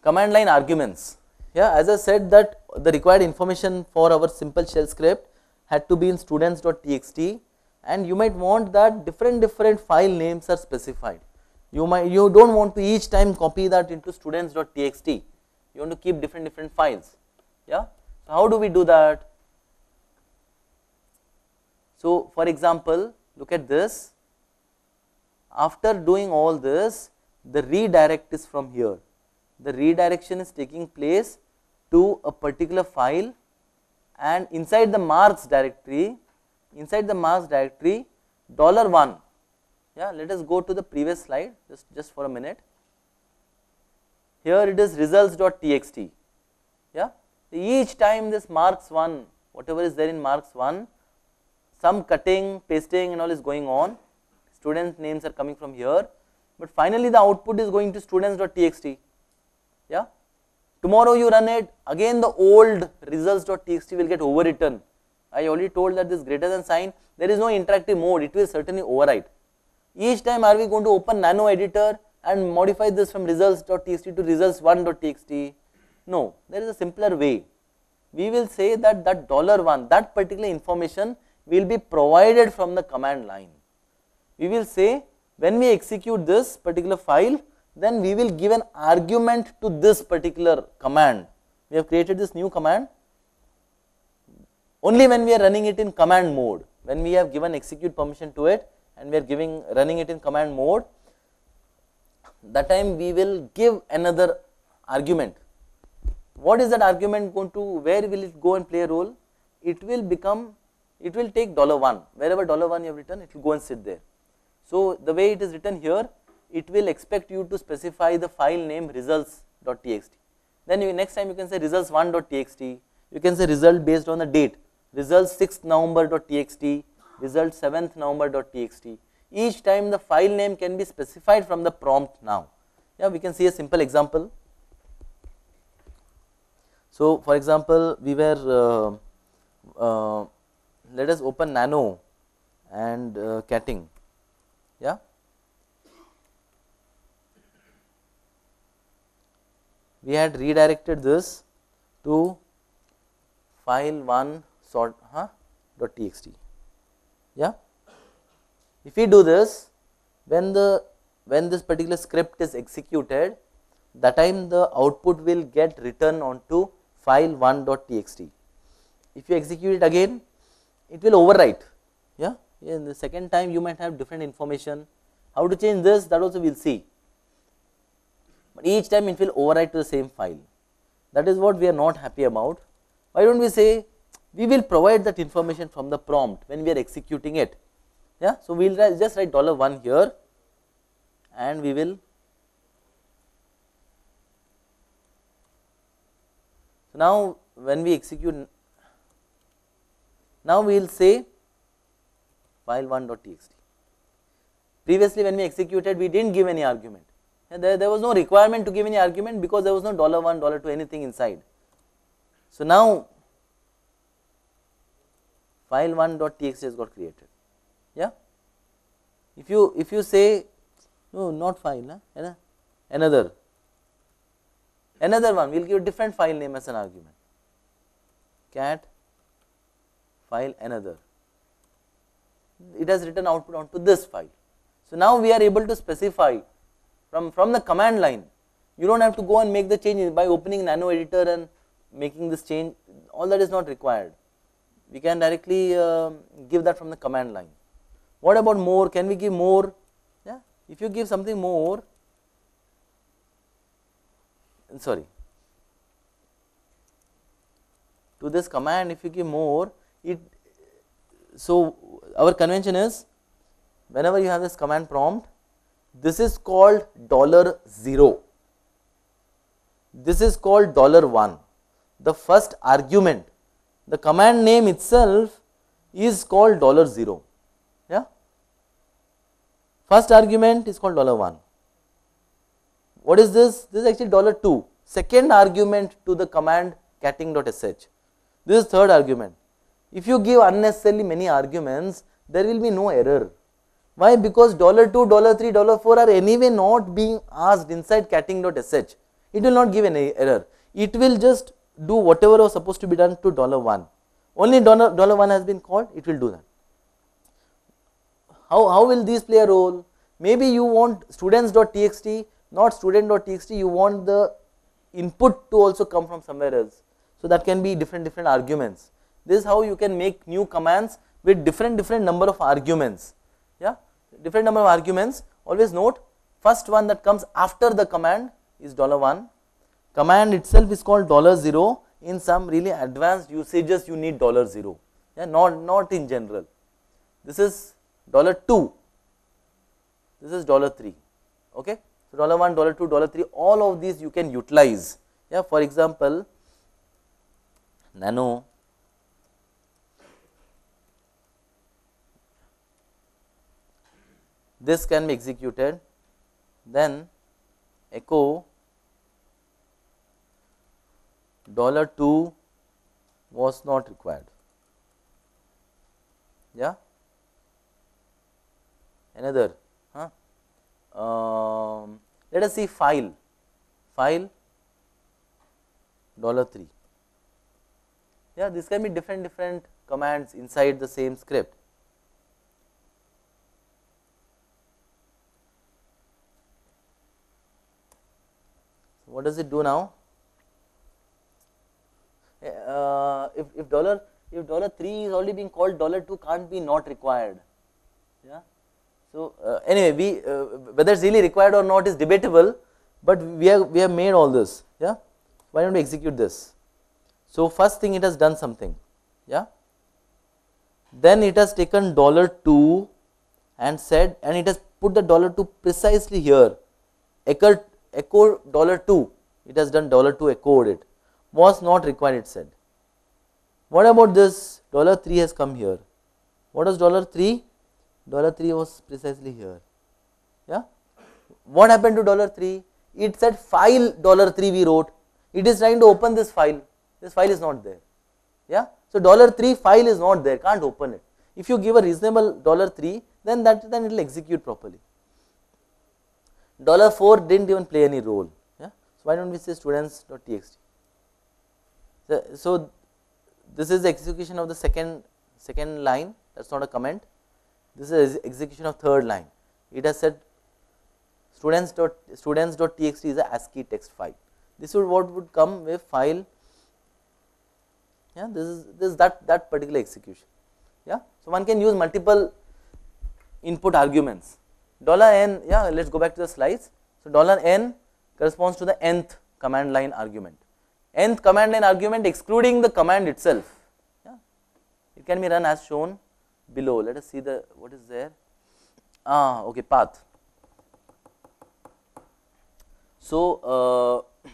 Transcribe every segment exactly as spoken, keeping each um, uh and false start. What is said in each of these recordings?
command line arguments. Yeah, as I said that the required information for our simple shell script had to be in students.txt, and you might want that different different file names are specified. You might you don't want to each time copy that into students.txt. You want to keep different different files. Yeah. So how do we do that? So for example, look at this. After doing all this, the redirect is from here. The redirection is taking place to a particular file, and inside the marks directory, inside the marks directory, dollar one. Yeah, let us go to the previous slide just, just for a minute. Here it is results.txt. Yeah, each time this marks one, whatever is there in marks one, some cutting, pasting and all is going on. Students names are coming from here, but finally the output is going to students.txt. Yeah, tomorrow you run it, again the old results.txt will get overwritten. I already told that this greater than sign, there is no interactive mode, it will certainly overwrite. Each time are we going to open nano editor and modify this from results.txt to results one.txt? No, there is a simpler way. We will say that that dollar one, that particular information will be provided from the command line. We will say when we execute this particular file, then we will give an argument to this particular command. We have created this new command. Only when we are running it in command mode, when we have given execute permission to it and we are giving running it in command mode, that time we will give another argument. What is that argument going to, where will it go and play a role? It will become, it will take dollar one, wherever dollar one you have written, it will go and sit there. So the way it is written here, it will expect you to specify the file name results.txt. Then you, next time you can say results one.txt, you can say result based on the date, results sixth November.txt, result seventh November.txt. Each time the file name can be specified from the prompt now. Yeah, we can see a simple example. So for example, we were, uh, uh, let us open nano and uh, catting. Yeah. We had redirected this to file one sort huh, dot txt. Yeah. If we do this, when the when this particular script is executed, that time the output will get written onto file one dot txt. If you execute it again, it will overwrite. Yeah. In the second time, you might have different information. How to change this? That also we will see. But each time it will overwrite to the same file. That is what we are not happy about. Why don't we say we will provide that information from the prompt when we are executing it. Yeah, so we will just write dollar one here and we will. So now when we execute, now we will say file one dot txt. Previously when we executed, we did not give any argument. There, there was no requirement to give any argument because there was no dollar one, dollar two, anything inside. So now file one dot txt has got created. Yeah. If you if you say no, not file, huh? another another one, we will give different file name as an argument. Cat file another. It has written output onto this file. So now we are able to specify from from the command line. You don't have to go and make the change by opening nano editor and making this change. All that is not required. We can directly uh, give that from the command line. What about more? Can we give more? Yeah, if you give something more, sorry, to this command, if you give more, it. So our convention is, whenever you have this command prompt, this is called dollar zero. This is called dollar one. The first argument, the command name itself is called dollar zero. Yeah. First argument is called dollar one. What is this? This is actually dollar two. Second argument to the command catting.sh. This is third argument. If you give unnecessarily many arguments, there will be no error. Why? Because dollar two, dollar three, dollar four are anyway not being asked inside catting.sh. it will not give any error. It will just do whatever was supposed to be done to dollar one. Only dollar, dollar one has been called, it will do that. How, how will these play a role? Maybe you want students.txt, not student.txt, you want the input to also come from somewhere else. So that can be different different arguments. This is how you can make new commands with different different number of arguments. Yeah, different number of arguments. Always note, first one that comes after the command is dollar one. Command itself is called dollar zero. In some really advanced usages, you need dollar zero. Yeah, not not in general. This is dollar two. This is dollar three. Okay. So dollar one, dollar two, dollar three. All of these you can utilize. Yeah. For example, nano. This can be executed, then echo dollar two was not required. Yeah. Another, huh? Um, let us see file, file dollar three. Yeah, this can be different different commands inside the same script. What does it do now? Uh, if if dollar if dollar three is already being called, dollar two can't be not required. Yeah. So uh, anyway, we uh, whether it's really required or not is debatable, but we have we have made all this. Yeah. Why don't we execute this? So first thing, it has done something. Yeah. Then it has taken dollar two and said, and it has put the dollar two precisely here. Echo echo dollar two. It has done dollar two echoed it. Was not required, it said. What about this? Dollar three has come here. What was dollar three? Dollar three was precisely here. Yeah. What happened to dollar three? It said file dollar three we wrote. It is trying to open this file. This file is not there. Yeah. So dollar three file is not there. Can't open it. If you give a reasonable dollar three, then that then it will execute properly. Dollar four didn't even play any role. Yeah. So why don't we say students.txt? So, so this is the execution of the second second line. That's not a comment. This is execution of third line. It has said students dot students dot txt is a ASCII text file. This would what would come with file. Yeah, this is this is that that particular execution. Yeah, so one can use multiple input arguments. Dollar n. Yeah, let's go back to the slides. So dollar n corresponds to the nth command line argument. Nth command line argument excluding the command itself. Yeah, it can be run as shown below. Let us see the what is there. Ah, okay, path. So, uh,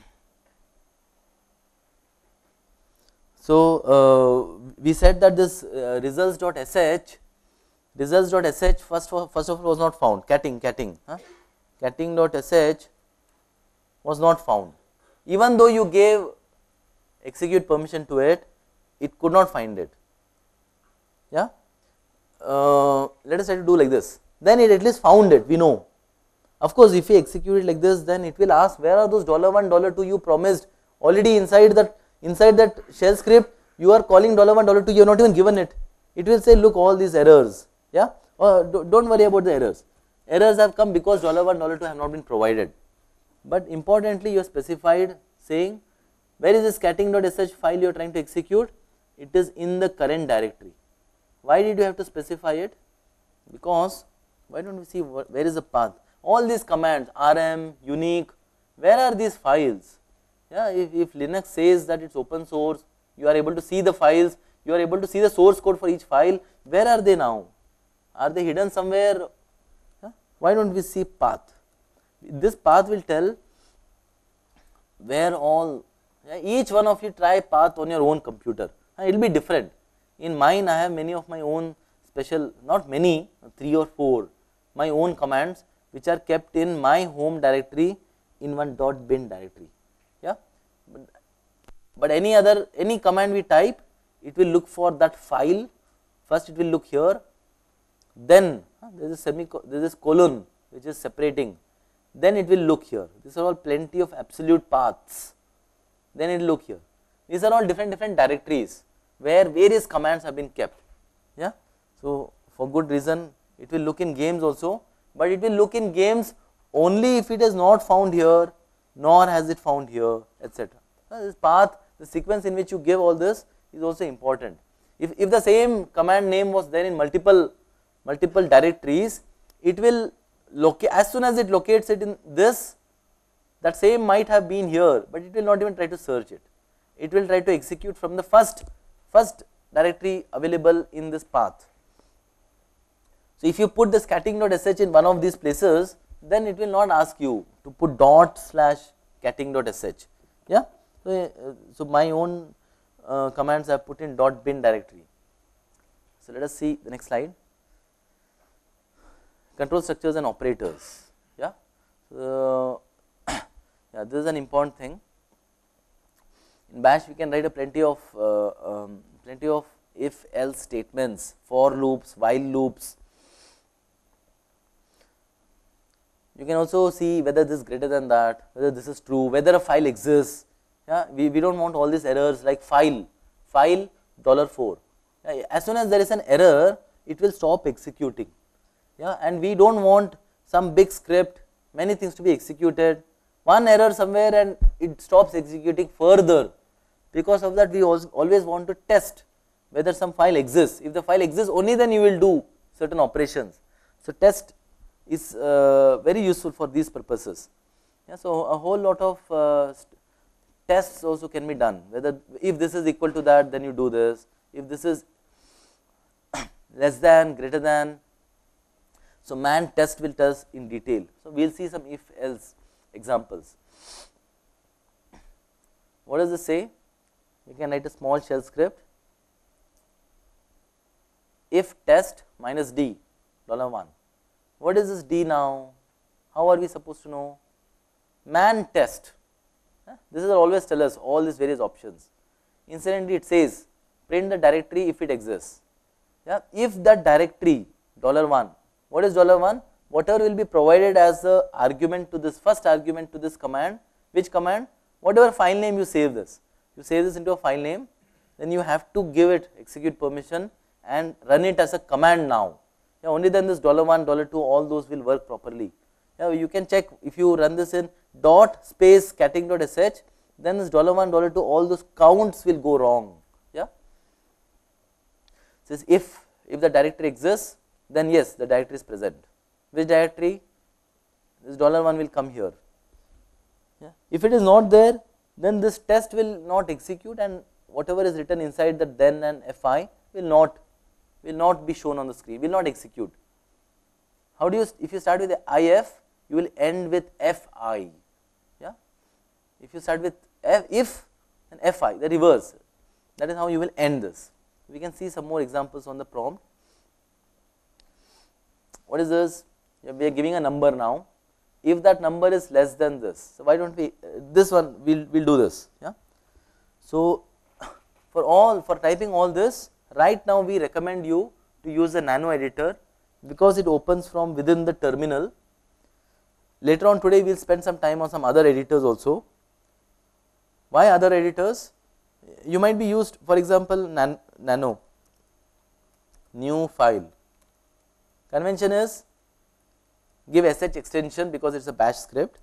so uh, we said that this uh, results.sh, results.sh first of, first of all was not found. Catting, catting, huh? catting.sh was not found. Even though you gave execute permission to it, it could not find it. Yeah. Uh, let us try to do like this. Then it at least found it. We know. Of course, if we execute it like this, then it will ask where are those dollar one, dollar two you promised already inside that inside that shell script. You are calling dollar one, dollar two. You are not even given it. It will say, look, all these errors. Yeah. Uh, don't worry about the errors. Errors have come because dollar one, dollar two have not been provided. But importantly, you have specified saying where is this catting.sh file you are trying to execute? It is in the current directory. Why did you have to specify it? Because why don't we see what, where is the path? All these commands rm, unique, where are these files? Yeah, if, if Linux says that it's open source, you are able to see the files, you are able to see the source code for each file. Where are they now? Are they hidden somewhere? Yeah? Why don't we see path? This path will tell where all, yeah, each one of you try path on your own computer. It will be different. In mine, I have many of my own special, not many, three or four, my own commands which are kept in my home directory in one .bin directory. Yeah, but, but any other any command we type, it will look for that file. First, it will look here. Then uh, there is a semi there is colon which is separating. then it will look here. These are all plenty of absolute paths, then it will look here. These are all different different directories where various commands have been kept. Yeah. So, for good reason it will look in games also, but it will look in games only if it is not found here, nor has it found here, et cetera. This path, the sequence in which you give all this is also important. If, if the same command name was there in multiple multiple directories, it will locate, as soon as it locates it in this, that same might have been here, but it will not even try to search it. It will try to execute from the first first directory available in this path. So, if you put the scatting.sh in one of these places, then it will not ask you to put dot slash scatting.sh. Yeah. So, uh, so my own uh, commands I have put in dot bin directory. So, let us see the next slide. Control structures and operators. Yeah. So, yeah, this is an important thing. In bash we can write a plenty of uh, um, plenty of if else statements, for loops, while loops. You can also see whether this is greater than that, whether this is true, whether a file exists. Yeah, we, we do not want all these errors like file, file dollar four. Yeah, as soon as there is an error, it will stop executing. Yeah, and we do not want some big script, many things to be executed, one error somewhere and it stops executing further. Because of that, we always want to test whether some file exists. If the file exists, only then you will do certain operations. So, test is uh, very useful for these purposes. Yeah, so, a whole lot of uh, tests also can be done, whether if this is equal to that, then you do this, if this is less than, greater than. So, man test will test in detail. So, we will see some if else examples. What does this say? We can write a small shell script, if test minus d dollar one. What is this d now? How are we supposed to know? Man test. This is always tell us all these various options. Incidentally, it says print the directory if it exists. Yeah, if that directory dollar one. What is dollar one? Whatever will be provided as the argument to this first argument to this command. Which command? Whatever file name you save this. You save this into a file name, then you have to give it execute permission and run it as a command now. Yeah, only then this dollar one, dollar two, all those will work properly. Yeah, you can check if you run this in dot space scatting.sh, then this dollar one, dollar two, all those counts will go wrong. Yeah. Says if if the directory exists, then yes, the directory is present. Which directory? This dollar one will come here. Yeah. If it is not there, then this test will not execute and whatever is written inside the then and fi will not will not be shown on the screen, will not execute. How do you, if you start with the if, you will end with fi. Yeah. If you start with f, if and fi, the reverse, that is how you will end this. We can see some more examples on the prompt. What is this? We are giving a number now. If that number is less than this, so why don't we, uh, this one we will we'll do this. Yeah. So, for all, for typing all this, right now we recommend you to use the nano editor because it opens from within the terminal. Later on today we will spend some time on some other editors also. Why other editors? You might be used, for example, nan nano, new file. Convention is give sh extension because it is a bash script.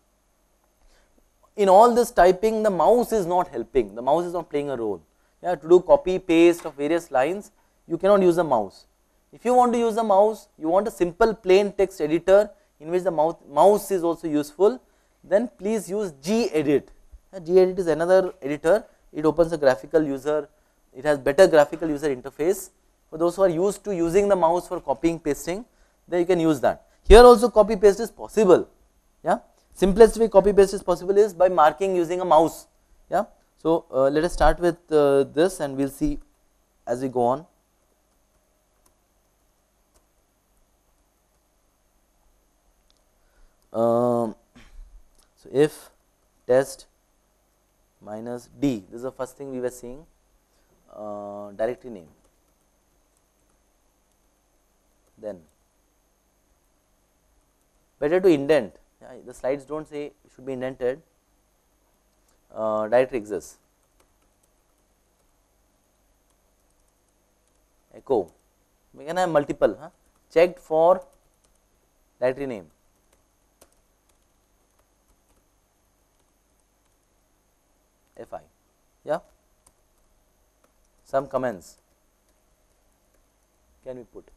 In all this typing, the mouse is not helping, the mouse is not playing a role. Yeah, to do copy paste of various lines, you cannot use the mouse. If you want to use the mouse, you want a simple plain text editor in which the mouse, mouse is also useful, then please use gedit. Yeah, gedit is another editor, it opens a graphical user, it has better graphical user interface. For those who are used to using the mouse for copying pasting, then you can use that. Here also copy paste is possible. Yeah, simplest way copy paste is possible is by marking using a mouse. Yeah, so uh, let us start with uh, this and we will see as we go on. Um, so if test minus d, this is the first thing we were seeing, uh, directory name, then better to indent. Yeah, the slides do not say it should be indented. Uh, directory exists. Echo, we can have multiple, huh? Checked for directory name. F I, yeah. Some comments can we put?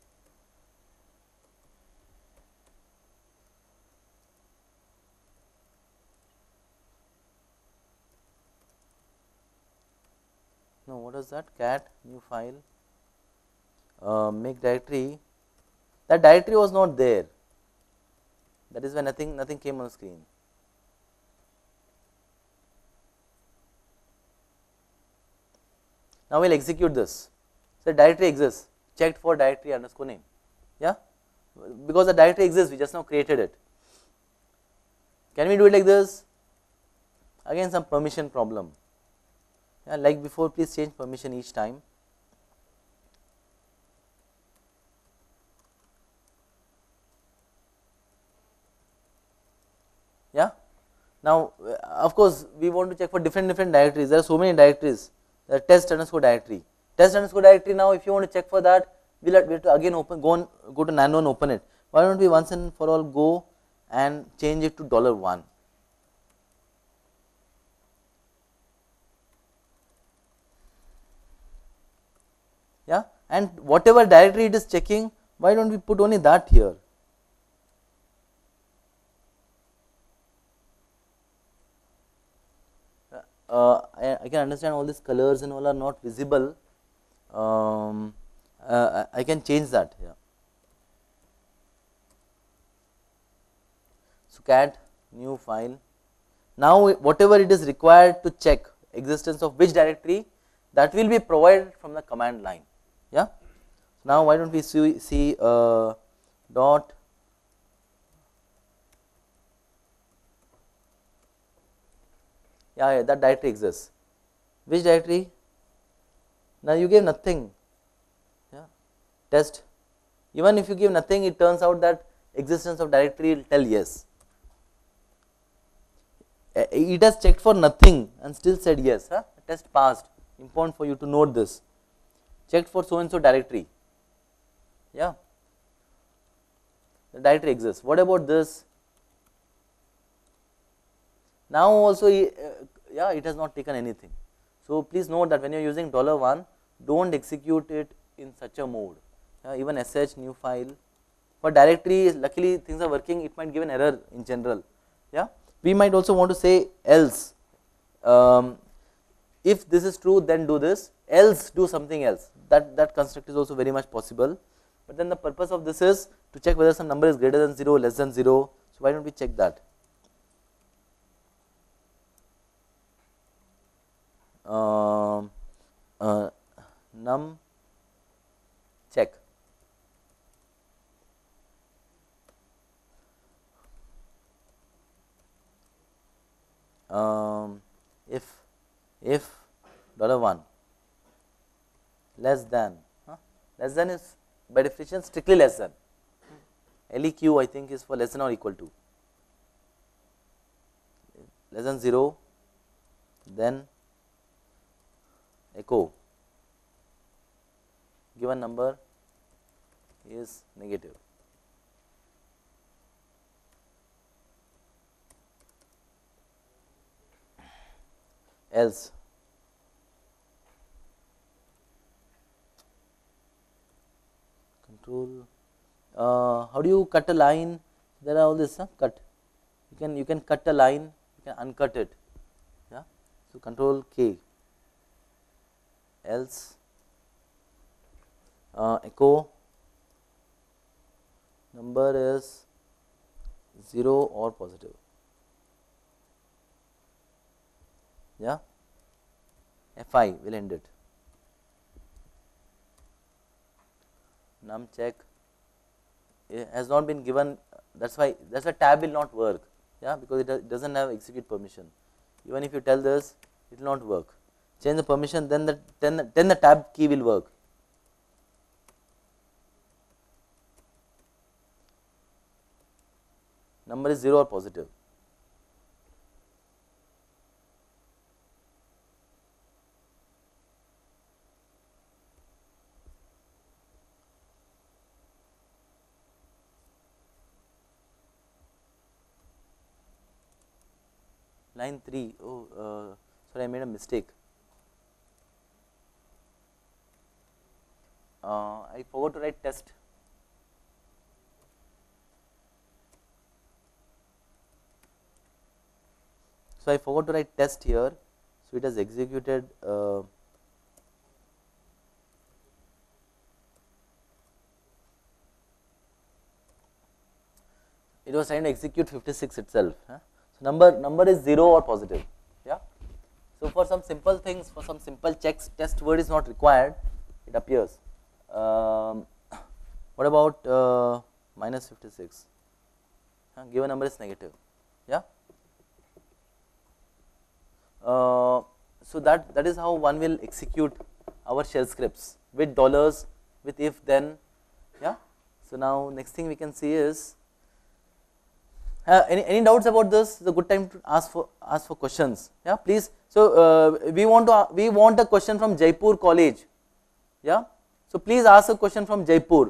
No, what is that? Cat new file, uh, make directory. That directory was not there. That is why nothing nothing came on the screen. Now we will execute this. So directory exists, checked for directory underscore name, yeah, because the directory exists, we just now created it. Can we do it like this? Again some permission problem. Yeah, like before, please change permission each time. Yeah. Now, of course, we want to check for different different directories. There are so many directories. There are test underscore directory. Test underscore directory. Now, if you want to check for that, we'll have, we have to again open go on, go to nano and open it. Why don't we once and for all go and change it to dollar one? Yeah, and whatever directory it is checking, why don't we put only that here? Uh, I, I can understand all these colors and all are not visible. Um, uh, I can change that. Yeah. So cat new file. Now whatever it is required to check existence of which directory, that will be provided from the command line. Yeah. Now why don't we see, see uh, dot yeah, yeah, that directory exists. Which directory? Now you gave nothing. Yeah. Test. Even if you give nothing, it turns out that existence of directory will tell yes. It has checked for nothing and still said yes. Huh? Test passed. Important for you to note this. Checked for so and so directory. Yeah. The directory exists. What about this? Now also, uh, yeah, it has not taken anything. So please note that when you are using dollar one, don't execute it in such a mode. Uh, even sh new file for directory, luckily things are working. It might give an error in general. Yeah, we might also want to say else. Um, if this is true, then do this. Else do something else. That that construct is also very much possible. But then the purpose of this is to check whether some number is greater than zero, less than zero. So why don't we check that? Um, uh, num check. Um, if if dollar one less than huh? less than is by definition strictly less than. Leq I think is for less than or equal to. Less than zero, then echo given number is negative. Else control, uh, how do you cut a line? There are all this huh? cut. You can you can cut a line, you can uncut it. Yeah. So control K. Else uh, echo number is zero or positive. Yeah, fi will end it. Num check it has not been given. That's why that's why tab will not work. Yeah, because it doesn't have execute permission. Even if you tell this, it will not work. Change the permission, then the then the, then the tab key will work. Number number is zero or positive. Line three, oh, uh, sorry, I made a mistake. Uh, I forgot to write test. So I forgot to write test here. So it has executed. Uh, it was trying to execute fifty-six itself. Huh? So number number is zero or positive. Yeah. So for some simple things, for some simple checks, test word is not required. It appears. Um, what about uh, minus fifty-six? Uh, given number is negative. Yeah. Uh, so that that is how one will execute our shell scripts with dollars, with if then. Yeah. So now next thing we can see is. Uh, any, any doubts about this? It's a good time to ask for ask for questions. Yeah, please. So uh, we want to we want a question from Jaipur College. Yeah. So please ask a question from Jaipur.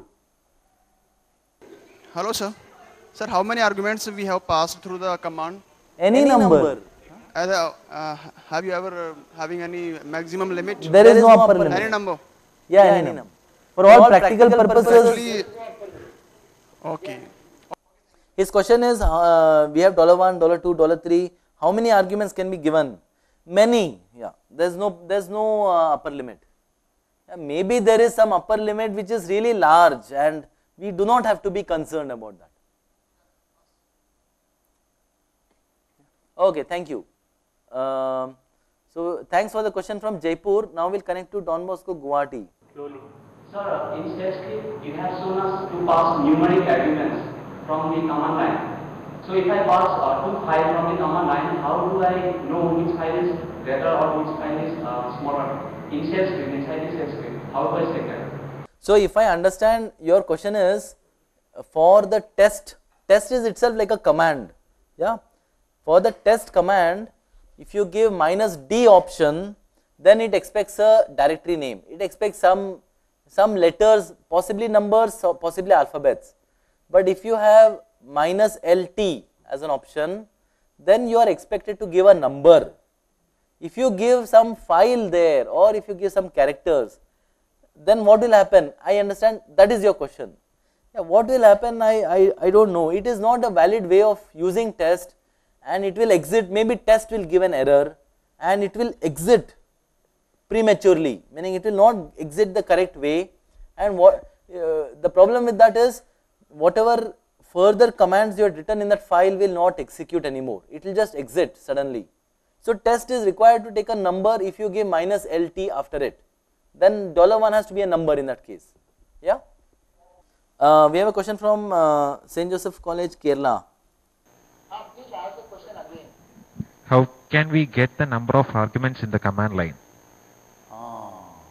Hello, sir. Sir, how many arguments we have passed through the command? Any, any number. number. As a, uh, have you ever uh, having any maximum limit? There, there is no upper limit. Any number. Yeah, yeah any, any number. number. For all, all practical, practical purposes. purposes. Okay. His question is, uh, we have dollar one, dollar two, dollar three. How many arguments can be given? Many. Yeah. There's no there's no uh, upper limit. Yeah, maybe there is some upper limit which is really large, and we do not have to be concerned about that. Okay. Thank you. Um, so thanks for the question from Jaipur. Now we'll connect to Don Bosco, Guwahati. Slowly. Sir, in shell script you have shown us to pass numeric arguments from the command line. So if I pass uh, two files from the command line, how do I know which file is greater or which file is uh, smaller? In shell script, inside the shell script, how do I check that? So if I understand, your question is uh, for the test, test is itself like a command. Yeah. For the test command, if you give minus D option, then it expects a directory name. It expects some some letters, possibly numbers, or possibly alphabets. But if you have minus L T as an option, then you are expected to give a number. If you give some file there, or if you give some characters, then what will happen? I understand that is your question. Yeah, what will happen? I, I, I don't know. It is not a valid way of using test, and it will exit. Maybe test will give an error, and it will exit prematurely, meaning it will not exit the correct way. And what uh, the problem with that is, whatever further commands you had written in that file will not execute anymore. It will just exit suddenly. So test is required to take a number. If you give minus L T after it, then dollar one has to be a number in that case. Yeah. Uh, we have a question from uh, Saint Joseph College, Kerala. Uh, please ask the question again. How can we get the number of arguments in the command line? Ah.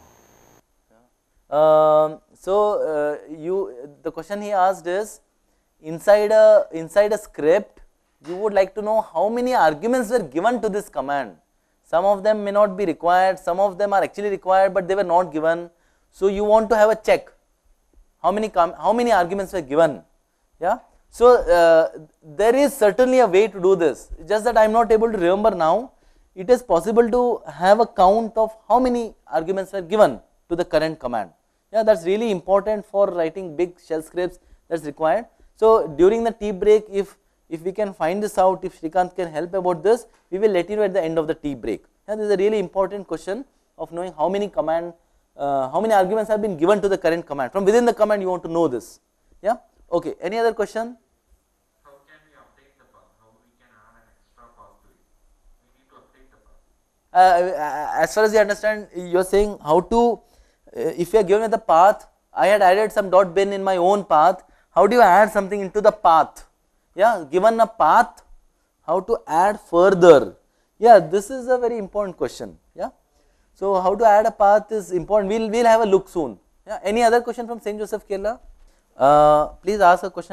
Um, so uh, you the question he asked is, inside a inside a script, you would like to know how many arguments were given to this command. Some of them may not be required, some of them are actually required, but they were not given. So you want to have a check. How many how many arguments were given? Yeah. So uh, there is certainly a way to do this. Just that I am not able to remember now. It is possible to have a count of how many arguments were given to the current command. Yeah, that's really important for writing big shell scripts. That's required. So during the tea break, if if we can find this out, if Shrikant can help about this, we will let you know at the end of the tea break. Yeah, this is a really important question of knowing how many command, uh, how many arguments have been given to the current command. From within the command, you want to know this. Yeah. Okay. Any other question? How can we update the path? How we can add an extra path to it? We need to update the path. Uh, as far as you understand, you are saying how to. Uh, if you are given the path, I had added some dot bin in my own path. How do you add something into the path? Yeah, given a path, how to add further? Yeah, this is a very important question. Yeah, so how to add a path is important. We'll we'll have a look soon. Yeah, any other question from Saint Joseph, Kerala? Uh, please ask a question.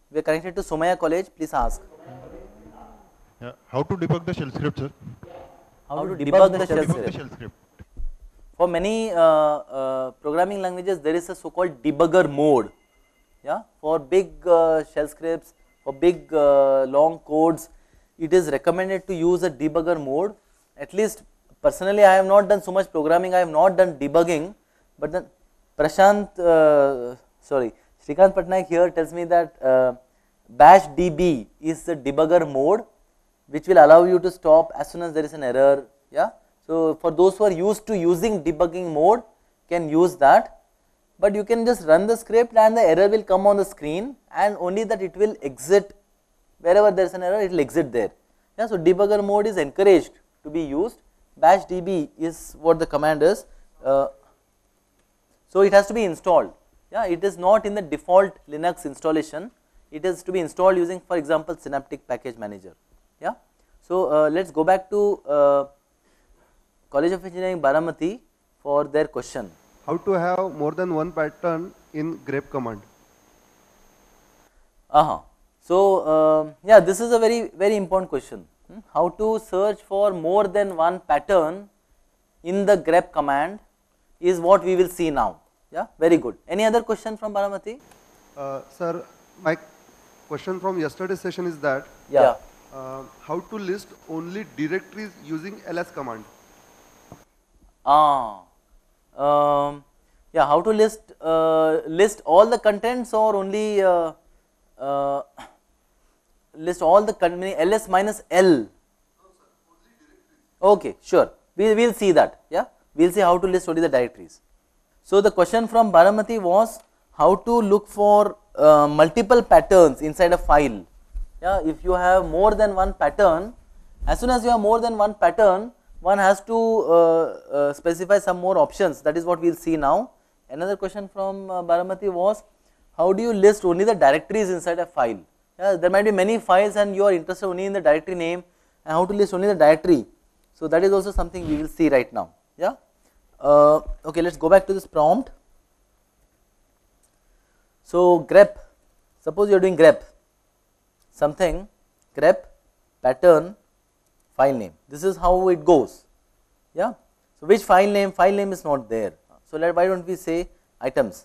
We are connected to Somaya College. Please ask. Yeah. How to debug the shell script, sir? How to debug the How to shell debug the script? shell script? For many uh, uh, programming languages, there is a so-called debugger mode. Yeah, for big uh, shell scripts, for big uh, long codes, it is recommended to use a debugger mode. At least personally, I have not done so much programming. I have not done debugging, but then Prashant, uh, sorry, Shrikant Patnaik here tells me that uh, bash D B is the debugger mode, which will allow you to stop as soon as there is an error. Yeah. So for those who are used to using debugging mode, can use that, but you can just run the script and the error will come on the screen, and only that it will exit wherever there is an error, it will exit there. Yeah. So debugger mode is encouraged to be used. Bash D B is what the command is. Uh, so it has to be installed. Yeah, it is not in the default Linux installation. It is to be installed using, for example, Synaptic Package Manager. Yeah. So uh, let's go back to uh, College of Engineering Baramati for their question. How to have more than one pattern in grep command? Uh-huh. So uh, yeah, this is a very very important question. Hmm? How to search for more than one pattern in the grep command is what we will see now. Yeah, very good. Any other question from Baramati? Uh, sir, my question from yesterday's session is that Yeah. uh, how to list only directories using ls command? Ah, um, yeah. How to list uh, list all the contents or only uh, uh, list all the contents? Ls minus L. Okay, sure. We will see that. Yeah, we will see how to list only the directories. So the question from Baramati was how to look for uh, multiple patterns inside a file. Yeah, if you have more than one pattern, as soon as you have more than one pattern, one has to uh, uh, specify some more options. That is what we will see now. Another question from uh, Baramati was how do you list only the directories inside a file? Yeah, there might be many files and you are interested only in the directory name, and how to list only the directory. So that is also something we will see right now. Yeah. Uh, okay, let's go back to this prompt. So grep, suppose you are doing grep, something, grep, pattern, file name. This is how it goes. Yeah. So which file name? File name is not there. So let, why don't we say items?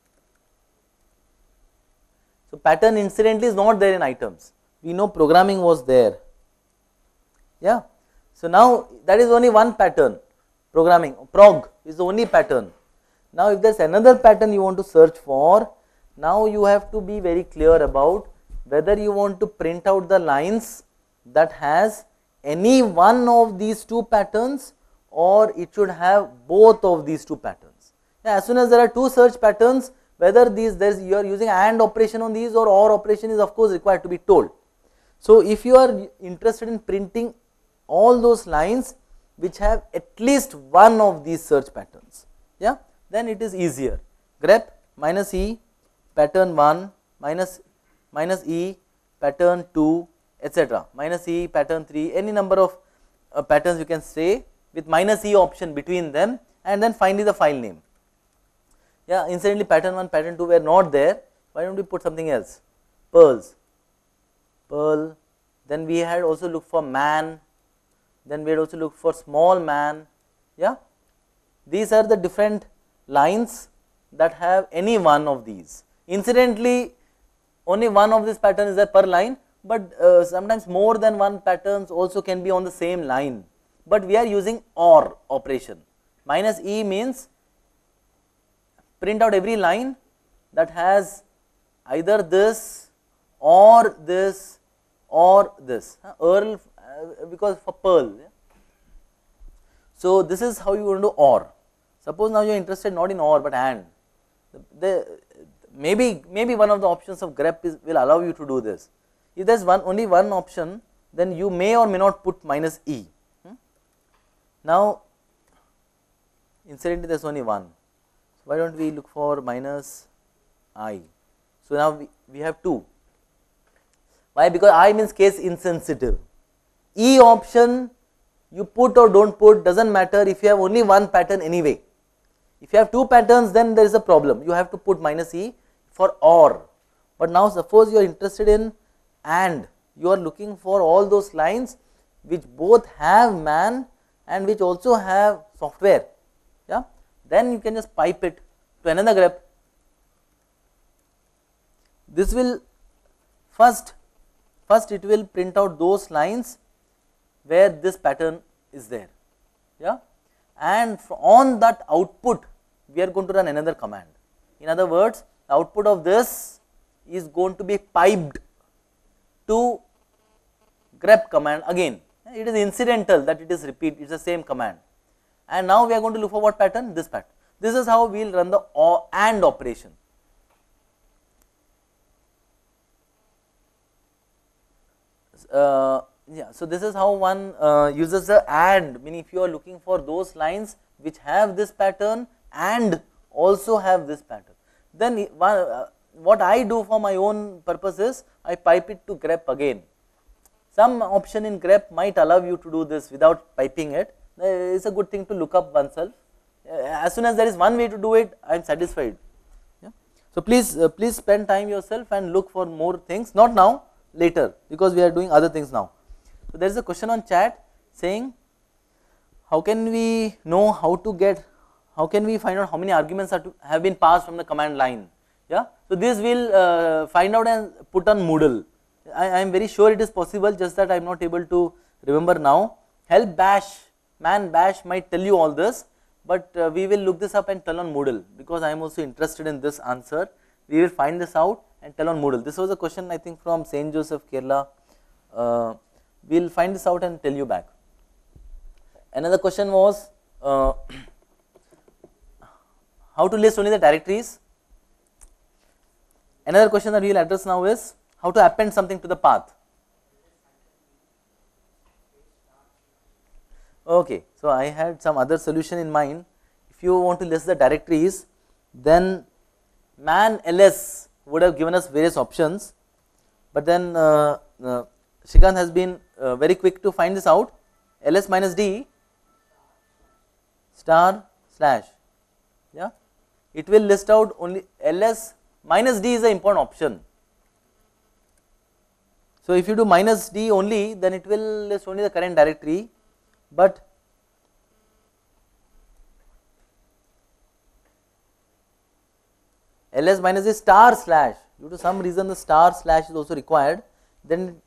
So pattern incidentally is not there in items. We know programming was there. Yeah. So now that is only one pattern. Programming, prog is the only pattern. Now if there is another pattern you want to search for, now you have to be very clear about whether you want to print out the lines that has any one of these two patterns or it should have both of these two patterns. Yeah, as soon as there are two search patterns, whether these there is you are using AND operation on these or OR operation is of course required to be told. So if you are interested in printing all those lines which have at least one of these search patterns, yeah, then it is easier. Grep minus E pattern one minus minus E pattern two, etc. Minus E pattern three, any number of uh, patterns you can say with minus E option between them, and then finally the file name. Yeah, incidentally pattern one, pattern two were not there. Why don't we put something else? Pearls, Pearl. Then we had also looked for man. Then we had also looked for small man. Yeah, these are the different lines that have any one of these. Incidentally, only one of this pattern is there per line, but uh, sometimes more than one patterns also can be on the same line. But we are using OR operation. Minus E means print out every line that has either this or this or this. Uh, Earl, uh, because for Pearl. Yeah. So this is how you want to do OR. Suppose now you are interested not in OR but AND. The, the, maybe maybe one of the options of grep is, will allow you to do this. If there is one only one option, then you may or may not put minus E. Hmm? Now incidentally there is only one. So why don't we look for minus I? So now we, we have two. Why? Because I means case insensitive. E option you put or don't put doesn't matter if you have only one pattern anyway. If you have two patterns, then there is a problem. You have to put minus E for OR. But now suppose you are interested in and you are looking for all those lines which both have man and which also have software, yeah, then you can just pipe it to another grep. This will first first it will print out those lines where this pattern is there, yeah, and on that output we are going to run another command. In other words, the output of this is going to be piped to grep command again. It is incidental that it is repeat, it is the same command, and now we are going to look for what pattern? This pattern. This is how we will run the or and operation. Uh, yeah, so this is how one uh, uses the and, meaning if you are looking for those lines which have this pattern and also have this pattern, then one, uh, what I do for my own purpose is I pipe it to grep again. Some option in grep might allow you to do this without piping it. Uh, it's a good thing to look up oneself. Uh, as soon as there is one way to do it, I am satisfied. Yeah. So please, uh, please spend time yourself and look for more things. Not now, later, because we are doing other things now. So there is a question on chat saying, how can we know how to get, how can we find out how many arguments are to have been passed from the command line? Yeah. So this will uh, find out and put on Moodle. I, I am very sure it is possible, just that I am not able to remember now. Help bash, man bash might tell you all this, but uh, we will look this up and tell on Moodle, because I am also interested in this answer. We will find this out and tell on Moodle. This was a question I think from Saint Joseph, Kerala. Uh, we will find this out and tell you back. Another question was uh, how to list only the directories. Another question that we will address now is how to append something to the path. Okay, so I had some other solution in mind. If you want to list the directories, then man ls would have given us various options, but then uh, uh, Shrikant has been uh, very quick to find this out. Ls minus d star slash, yeah, it will list out only ls minus d is the important option. So if you do minus d only, then it will list only the current directory, but ls minus d star slash, due to some reason the star slash is also required, then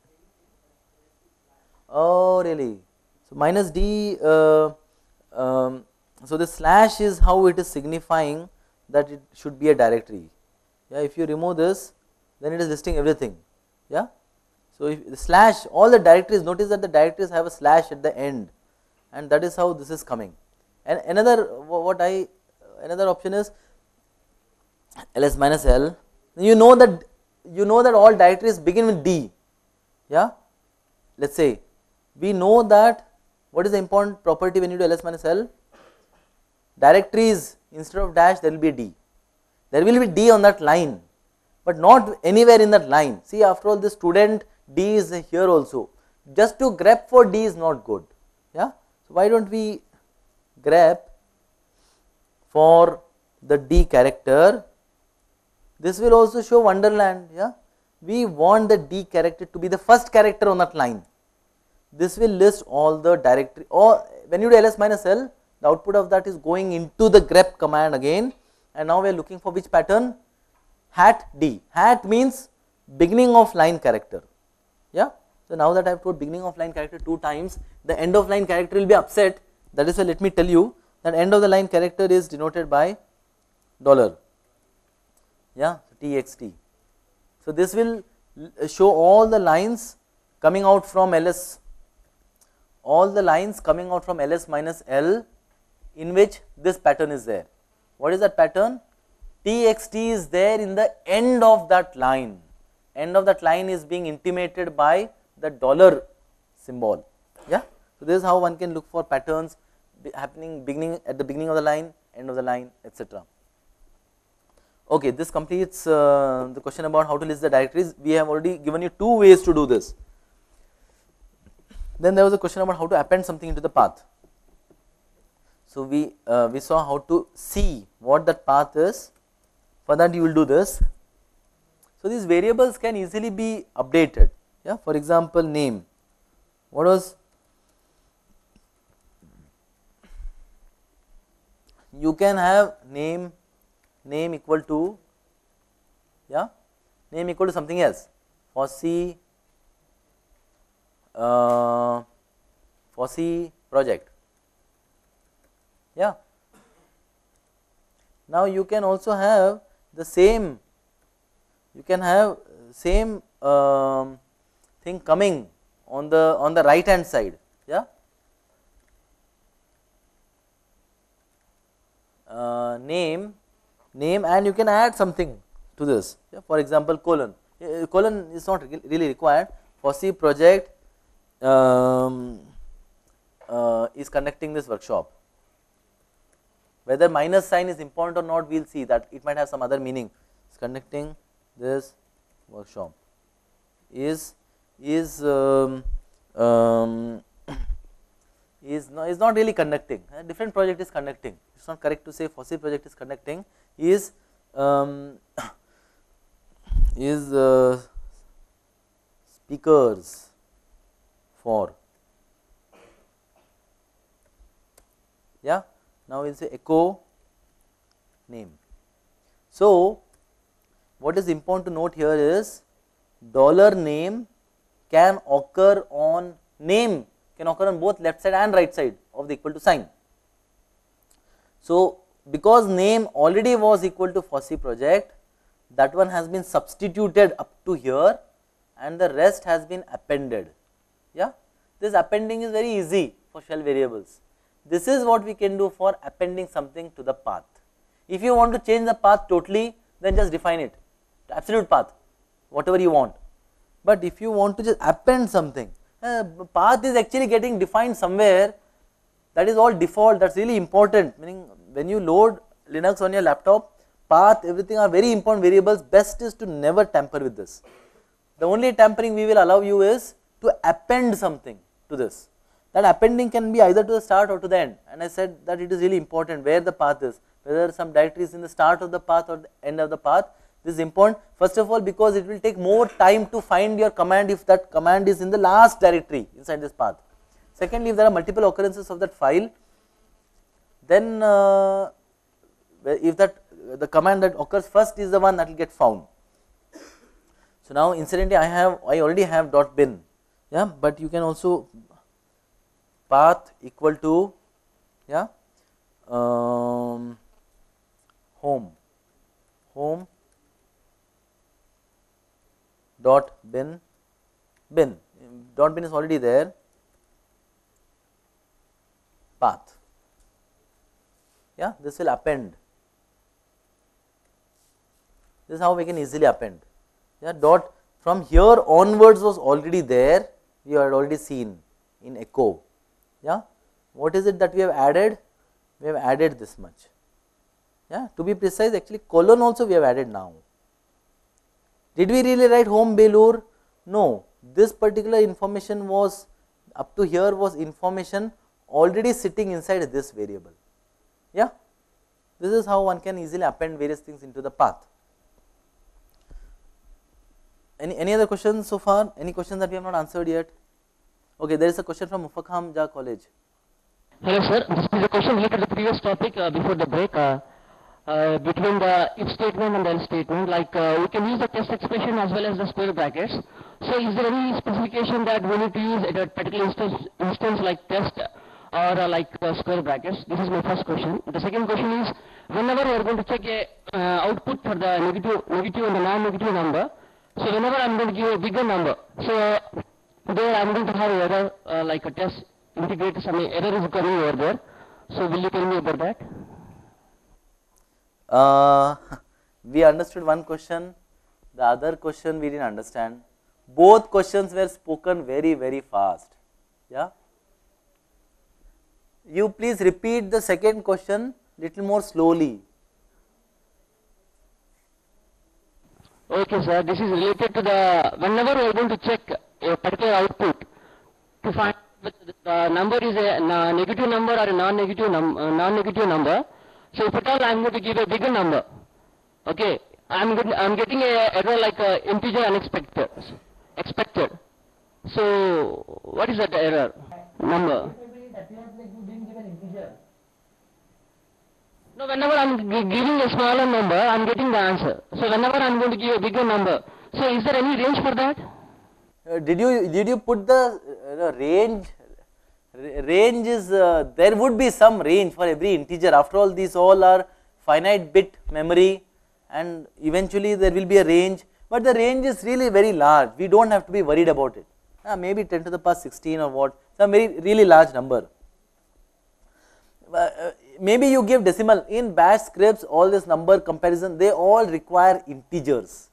oh really, so minus d, uh, um, so the slash is how it is signifying that it should be a directory. Yeah, if you remove this, then it is listing everything. Yeah, so if the slash, all the directories, notice that the directories have a slash at the end, and that is how this is coming. And another what I another option is ls minus l. You know that you know that all directories begin with d. Yeah, let's say we know that what is the important property when you do ls minus l? Directories, instead of dash there will be a d. There will be d on that line, but not anywhere in that line. See, after all, the student d is here also. Just to grep for d is not good. Yeah, so why don't we grep for the d character? This will also show Wonderland. Yeah, we want the d character to be the first character on that line. This will list all the directory, or when you do ls minus l, the output of that is going into the grep command again, and now we are looking for which pattern? Hat d. Hat means beginning of line character. Yeah, so now that I have put beginning of line character two times, the end of line character will be upset. That is why let me tell you that end of the line character is denoted by dollar. Yeah, txt. So this will show all the lines coming out from ls, all the lines coming out from ls minus l, in which this pattern is there. What is that pattern? Txt is there in the end of that line. End of that line is being intimated by the dollar symbol. Yeah, so this is how one can look for patterns happening beginning at the beginning of the line, end of the line, et cetera. Okay, this completes uh, the question about how to list the directories. We have already given you two ways to do this. Then there was a question about how to append something into the path. So we uh, we saw how to see what that path is. For that you will do this. So, these variables can easily be updated. Yeah, for example, name. What was you can have name name equal to yeah name equal to something else, Fossey uh, Fossey project. Yeah. Now you can also have the same you can have same um, thing coming on the on the right hand side. Yeah. Uh, name name and you can add something to this. Yeah, for example, colon uh, colon is not really required. Fossey project um, uh, is conducting this workshop. Whether minus sign is important or not, we will see that it might have some other meaning. It's conducting this workshop is is um, um, is not is not really conducting. A different project is conducting. It's not correct to say Fossey project is conducting. Is um, is uh, speakers for. Yeah. Now we will say echo name. So, what is important to note here is dollar name can occur on name can occur on both left side and right side of the equal to sign. So, because name already was equal to Fossey project, that one has been substituted up to here and the rest has been appended. Yeah, this appending is very easy for shell variables. This is what we can do for appending something to the path. If you want to change the path totally, then just define it, absolute path, whatever you want. But if you want to just append something, uh, path is actually getting defined somewhere, that is all default, that is really important. Meaning when you load Linux on your laptop, path, everything are very important variables, best is to never tamper with this. The only tampering we will allow you is to append something to this. That appending can be either to the start or to the end, and I said that it is really important where the path is, whether some directory is in the start of the path or the end of the path. This is important, first of all, because it will take more time to find your command if that command is in the last directory inside this path. Secondly, if there are multiple occurrences of that file, then uh, if that the command that occurs first is the one that will get found. So now incidentally I have I already have dot bin, yeah, but you can also path equal to yeah um, home home dot bin bin dot bin is already there, path, yeah, this will append. This is how we can easily append. Yeah, dot from here onwards was already there, we had already seen in echo. Yeah, what is it that we have added? We have added this much. Yeah, to be precise, actually colon also we have added now. Did we really write home Belur? No, this particular information was up to here was information already sitting inside this variable. Yeah, this is how one can easily append various things into the path. Any, any other questions so far? Any questions that we have not answered yet? Okay, there is a question from Mufakham Jah College. Hello sir, this is a question related to the previous topic uh, before the break. Uh, uh, between the if statement and the else statement, like uh, we can use the test expression as well as the square brackets. So is there any specification that we need to use at a particular instance, instance like test or uh, like uh, square brackets? This is my first question. The second question is, whenever we are going to check a uh, output for the negative, negative and the non-negative number, so whenever I am going to give a bigger number, so there I am going to have error uh, like a test integrate some error is coming over there. So will you tell me about that? Uh, we understood one question, the other question we didn't understand. Both questions were spoken very very fast. Yeah. You please repeat the second question little more slowly. Okay sir, this is related to the whenever we are going to check a particular output to find whether the number is a negative number or a non-negative num uh, non-negative number. So if at all I am going to give a bigger number, okay, I'm getting, I'm getting a error like uh, integer unexpected, expected. So what is that error number? No, whenever I'm gi- giving a smaller number, I'm getting the answer. So whenever I'm going to give a bigger number, so is there any range for that? Uh, did you did you put the uh, range? R- range is uh, there would be some range for every integer. After all, these all are finite bit memory, and eventually there will be a range. But the range is really very large. We don't have to be worried about it. Uh, maybe ten to the power sixteen or what? Some very really large number. Uh, maybe you give decimal. In bash scripts, all this number comparison, they all require integers.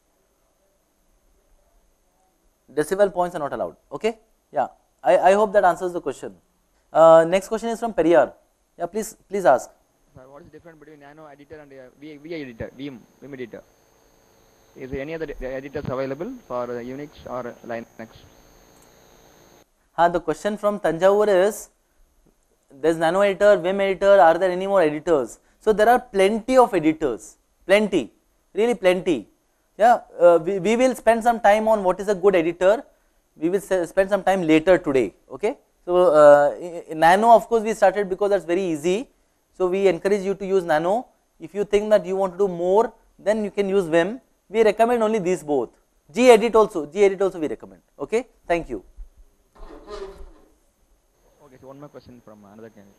Decimal points are not allowed. Okay, yeah, I, I hope that answers the question. Uh, next question is from Periyar. Yeah, please please ask. Sir, what is the difference between nano editor and uh, V, V editor, Vim, Vim editor? Is there any other ed- editors available for uh, Unix or Linux? Uh, the question from Tanjavur is, there is nano editor, Vim editor, are there any more editors? So there are plenty of editors, plenty, really plenty. Yeah, uh, we, we will spend some time on what is a good editor. We will spend some time later today. Okay. So uh, in Nano, of course, we started because that's very easy. So we encourage you to use Nano. If you think that you want to do more, then you can use Vim. We recommend only these both. Gedit also, Gedit also we recommend. Okay. Thank you. Okay, so one more question from another candidate.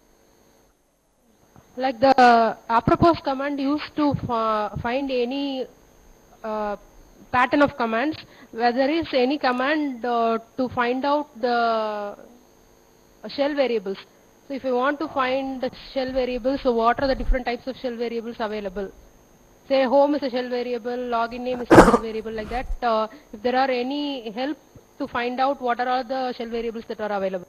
Like the apropos command used to uh, find any uh, pattern of commands, where there is any command uh, to find out the uh, shell variables. So if you want to find the shell variables, so what are the different types of shell variables available? Say home is a shell variable, login name is a shell variable, like that. Uh, if there are any help to find out what are all the shell variables that are available.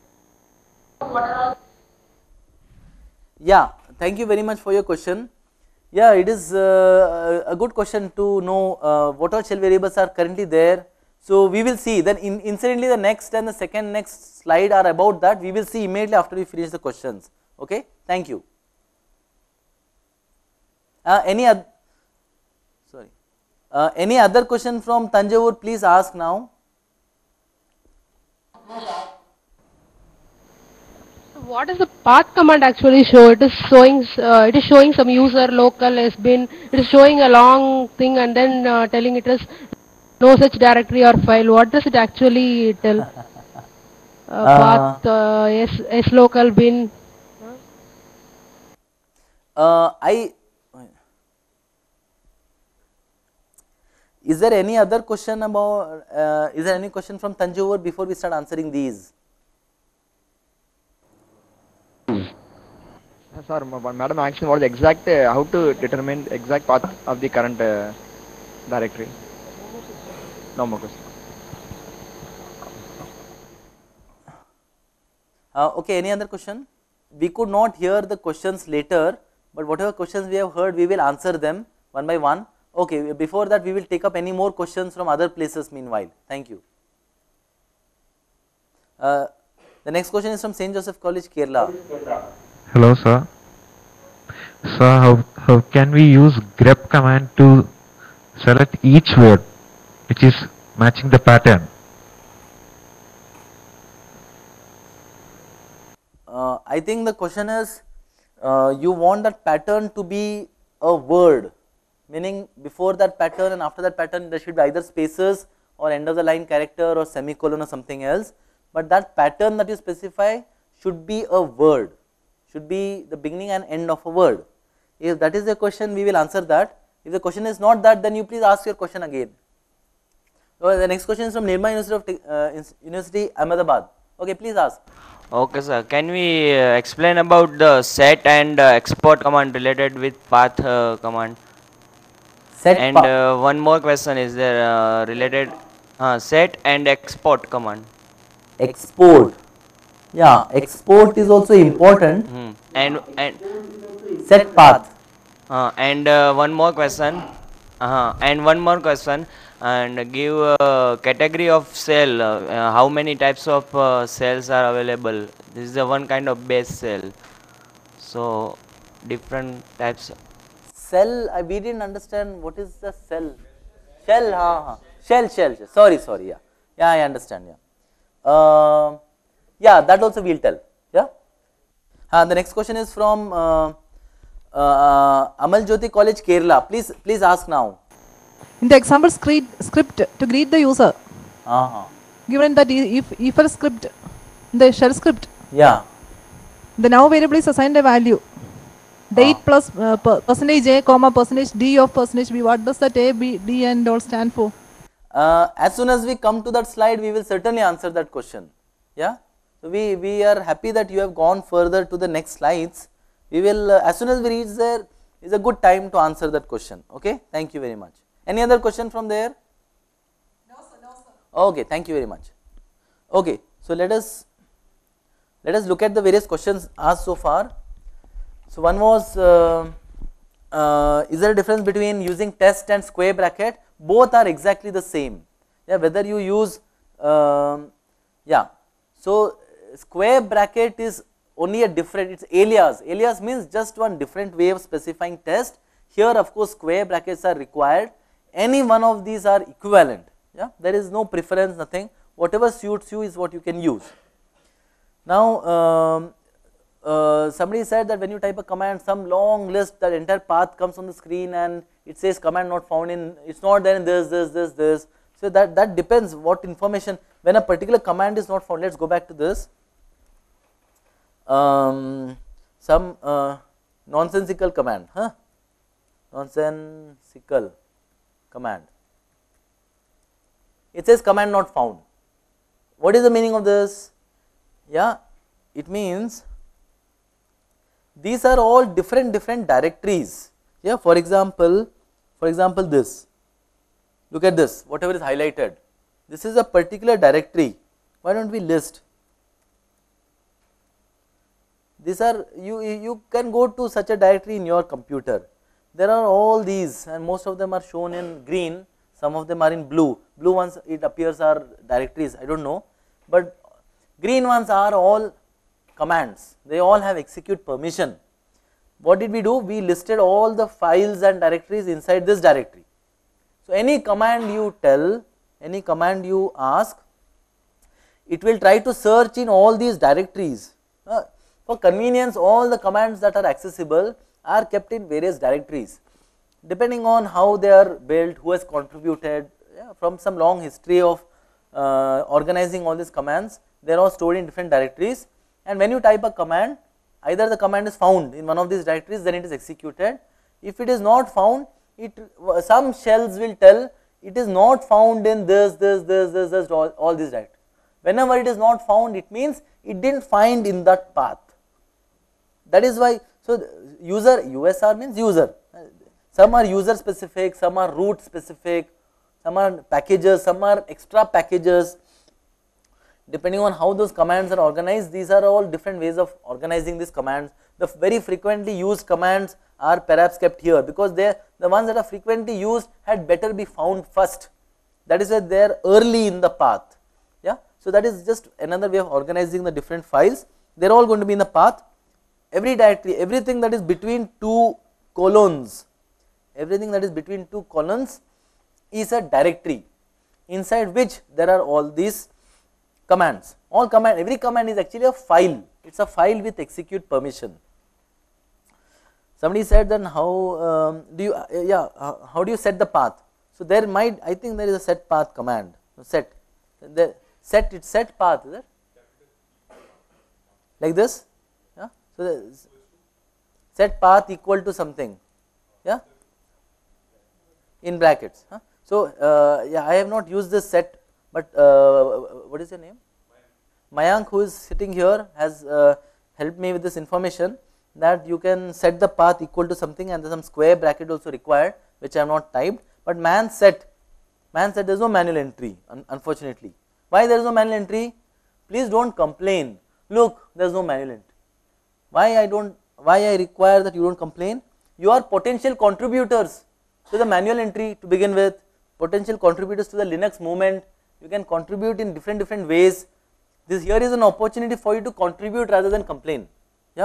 Yeah, thank you very much for your question. Yeah, it is uh, a good question to know uh, what all shell variables are currently there. So we will see. Then in, incidentally, the next and the second next slide are about that. We will see immediately after we finish the questions. Okay, thank you. Uh, any other? Sorry. Uh, any other question from Tanjavur? Please ask now. What does the path command actually show? It is showing uh, it is showing some user local has been, it is showing a long thing and then uh, telling it is no such directory or file. What does it actually tell? Uh, Uh, path uh, s, s local bin. Uh, I is there any other question about? Uh, is there any question from Tanjavur before we start answering these? Uh, Sir, ma- madam asked what is the exact, uh, how to determine the exact path of the current uh, directory. No more question. Uh, okay, any other question? We could not hear the questions later, but whatever questions we have heard, we will answer them one by one. Okay, before that, we will take up any more questions from other places meanwhile. Thank you. Uh, the next question is from Saint Joseph College, Kerala. Hello, sir. Sir, how, how can we use grep command to select each word which is matching the pattern? Uh, I think the question is, uh, you want that pattern to be a word, meaning before that pattern and after that pattern there should be either spaces or end of the line character or semicolon or something else, but that pattern that you specify should be a word, should be the beginning and end of a word. If that is the question, we will answer that. If the question is not that, then you please ask your question again. So the next question is from Nirma University of Te- uh, University Ahmedabad. Okay, please ask. Okay, sir. Can we uh, explain about the set and uh, export command related with path uh, command? Set and path. uh, one more question is there uh, related uh, set and export command. Export. Yeah, export is also important. Hmm. And and Set path. uh, and uh, one more question. Uh, and one more question. And give a category of cell. Uh, uh, how many types of uh, cells are available? This is the one kind of base cell. So different types. cell, I, we didn't understand what is the cell. Shell, ha, ha. Shell, shell, shell. Sorry, sorry, yeah. Yeah, I understand, yeah. Uh, yeah, that also we will tell, yeah. Uh, the next question is from uh, uh, Amal Jyoti College, Kerala. Please, please ask now. In the example script, script to greet the user, uh-huh. given that if if a script, the shell script, yeah, the now variable is assigned a value. Date uh. plus uh, per percentage a comma percentage d of percentage b. What does that a, b, d and all stand for? Uh, as soon as we come to that slide, we will certainly answer that question. Yeah. So we we are happy that you have gone further to the next slides. We will uh, as soon as we reach there is a good time to answer that question. Okay. Thank you very much. Any other question from there? No sir, no sir. Okay, thank you very much. Okay, so let us let us look at the various questions asked so far. So one was uh, uh, is there a difference between using test and square bracket? Both are exactly the same. Yeah, whether you use um, yeah. So square bracket is only a different, it's alias. Alias means just one different way of specifying test. Here of course square brackets are required. Any one of these are equivalent. Yeah, there is no preference, nothing. Whatever suits you is what you can use. Now um, uh, somebody said that when you type a command, some long list, that entire path comes on the screen and it says command not found in, it's not there in this, this, this, this. So that, that depends what information, when a particular command is not found. Let's go back to this. Um, some uh, nonsensical command, huh? Nonsensical command. It says command not found. What is the meaning of this? Yeah, it means these are all different different directories. Yeah, for example, for example this. Look at this, whatever is highlighted. This is a particular directory. Why don't we list? These are, you, you can go to such a directory in your computer. There are all these and most of them are shown in green, some of them are in blue. Blue ones it appears are directories, I do not know, but green ones are all commands. They all have execute permission. What did we do? We listed all the files and directories inside this directory. So any command you tell, any command you ask, it will try to search in all these directories. Uh, for convenience, all the commands that are accessible are kept in various directories. Depending on how they are built, who has contributed, yeah, from some long history of uh, organizing all these commands, they are all stored in different directories. And when you type a command, either the command is found in one of these directories, then it is executed. If it is not found, it some shells will tell it is not found in this, this, this, this, this, all, all these directories. Whenever it is not found, it means it did not find in that path. That is why, so user, U S R means user. Some are user specific, some are root specific, some are packages, some are extra packages. Depending on how those commands are organized, these are all different ways of organizing these commands. The very frequently used commands are perhaps kept here because they, the ones that are frequently used had better be found first. That is why they are early in the path. Yeah. So that is just another way of organizing the different files. They are all going to be in the path. Every directory, everything that is between two colons, everything that is between two colons is a directory inside which there are all these commands. All command, every command is actually a file. It is a file with execute permission. Somebody said then how um, do you, uh, yeah, uh, how do you set the path? So there might, I think there is a set path command. So set, the set it set path, is it? Like this, yeah. So the set path equal to something, yeah, in brackets. Huh? So uh, yeah, I have not used this set, but uh, what is your name? Mayank, who is sitting here, has uh, helped me with this information that you can set the path equal to something and there is some square bracket also required, which I have not typed. But man set, man set there is no manual entry, un unfortunately. Why there is no manual entry? Please do not complain. Look, there is no manual entry. Why I don't, why I require that you don't complain? You are potential contributors to the manual entry to begin with, potential contributors to the Linux movement. You can contribute in different different ways. This here is an opportunity for you to contribute rather than complain. Yeah.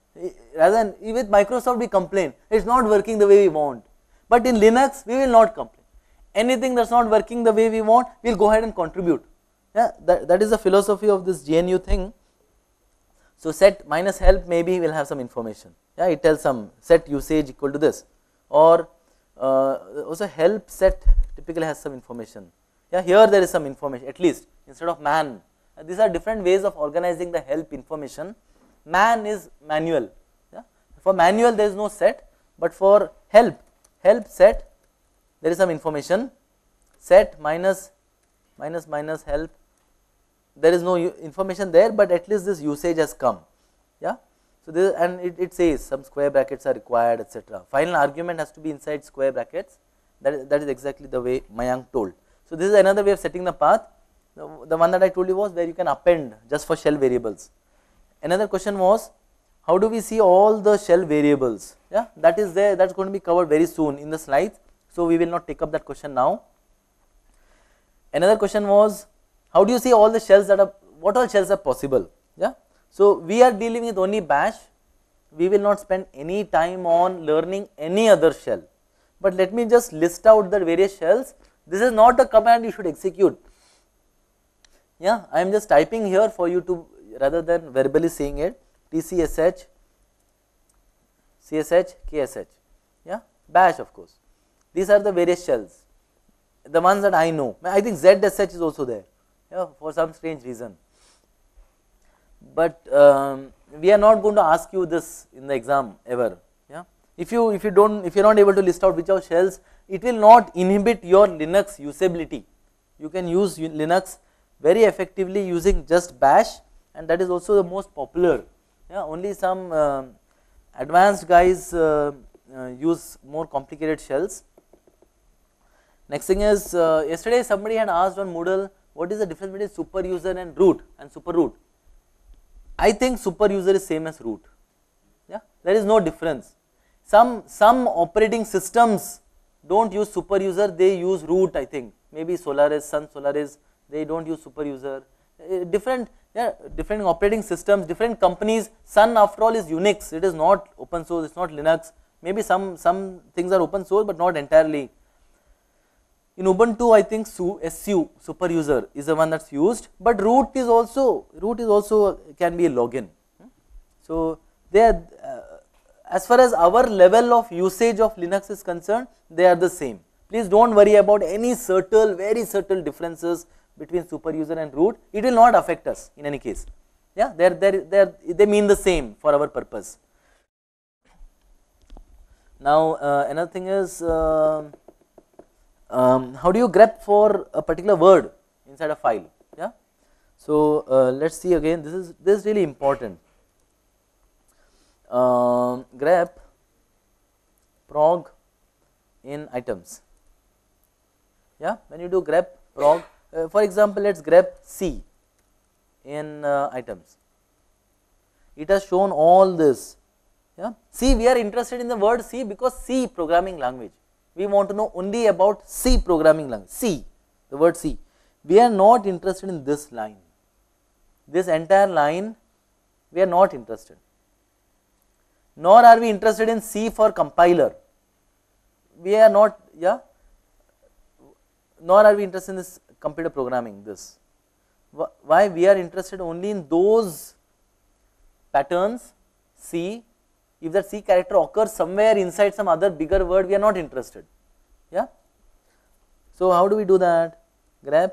Rather than with Microsoft we complain, it is not working the way we want, but in Linux we will not complain. Anything that is not working the way we want, we will go ahead and contribute. Yeah, that, that is the philosophy of this G N U thing. So set minus help maybe will have some information. Yeah, it tells some set usage equal to this, or uh, also help set typically has some information. Yeah, here there is some information at least instead of man. Uh, these are different ways of organizing the help information. Man is manual. Yeah, for manual there is no set, but for help help set there is some information. Set minus minus minus help, there is no information there, but at least this usage has come. Yeah, so this, and it, it says some square brackets are required, etc. Final argument has to be inside square brackets. That is, that is exactly the way Mayank told. So this is another way of setting the path. The, the one that I told you was where you can append just for shell variables. Another question was, how do we see all the shell variables? Yeah, that is there. That's going to be covered very soon in the slides. So we will not take up that question now. Another question was, how do you see all the shells that are, what all shells are possible? Yeah, so we are dealing with only bash. We will not spend any time on learning any other shell, but let me just list out the various shells. This is not a command you should execute. Yeah, I am just typing here for you to, rather than verbally saying it, T C S H, C S H, K S H, yeah, bash of course. These are the various shells, the ones that I know. I think Z S H is also there, yeah, for some strange reason. But um, we are not going to ask you this in the exam ever. Yeah, if you if you don't if you are not able to list out which are shells, it will not inhibit your Linux usability. You can use Linux very effectively using just bash, and that is also the most popular. Yeah, only some uh, advanced guys uh, uh, use more complicated shells. Next thing is, uh, yesterday somebody had asked on Moodle, what is the difference between super user and root and super root? I think super user is same as root. Yeah, there is no difference. Some some operating systems don't use super user, they use root. I think maybe Solaris, Sun Solaris, they don't use super user. Uh, different yeah, different operating systems, different companies. Sun after all is Unix. It is not open source. It's not Linux. Maybe some some things are open source, but not entirely. In Ubuntu, I think S U, super user, is the one that's used, but root is also root is also can be a login. So they are, uh, as far as our level of usage of Linux is concerned, they are the same. Please don't worry about any subtle, very subtle differences between super user and root. It will not affect us in any case. Yeah, they they they they mean the same for our purpose. Now uh, another thing is. Uh, Um, how do you grep for a particular word inside a file? Yeah, so uh, let's see again. This is this is really important. Um, grep prog in items. Yeah, when you do grep prog, uh, for example, let's grep C in uh, items. It has shown all this. Yeah, see, we are interested in the word C because C programming language. We want to know only about C programming language, C, the word C. We are not interested in this line, this entire line we are not interested, nor are we interested in C for compiler, we are not, yeah, nor are we interested in this computer programming, this. Why? We are interested only in those patterns, C. If that C character occurs somewhere inside some other bigger word, we are not interested. Yeah. So how do we do that? Grep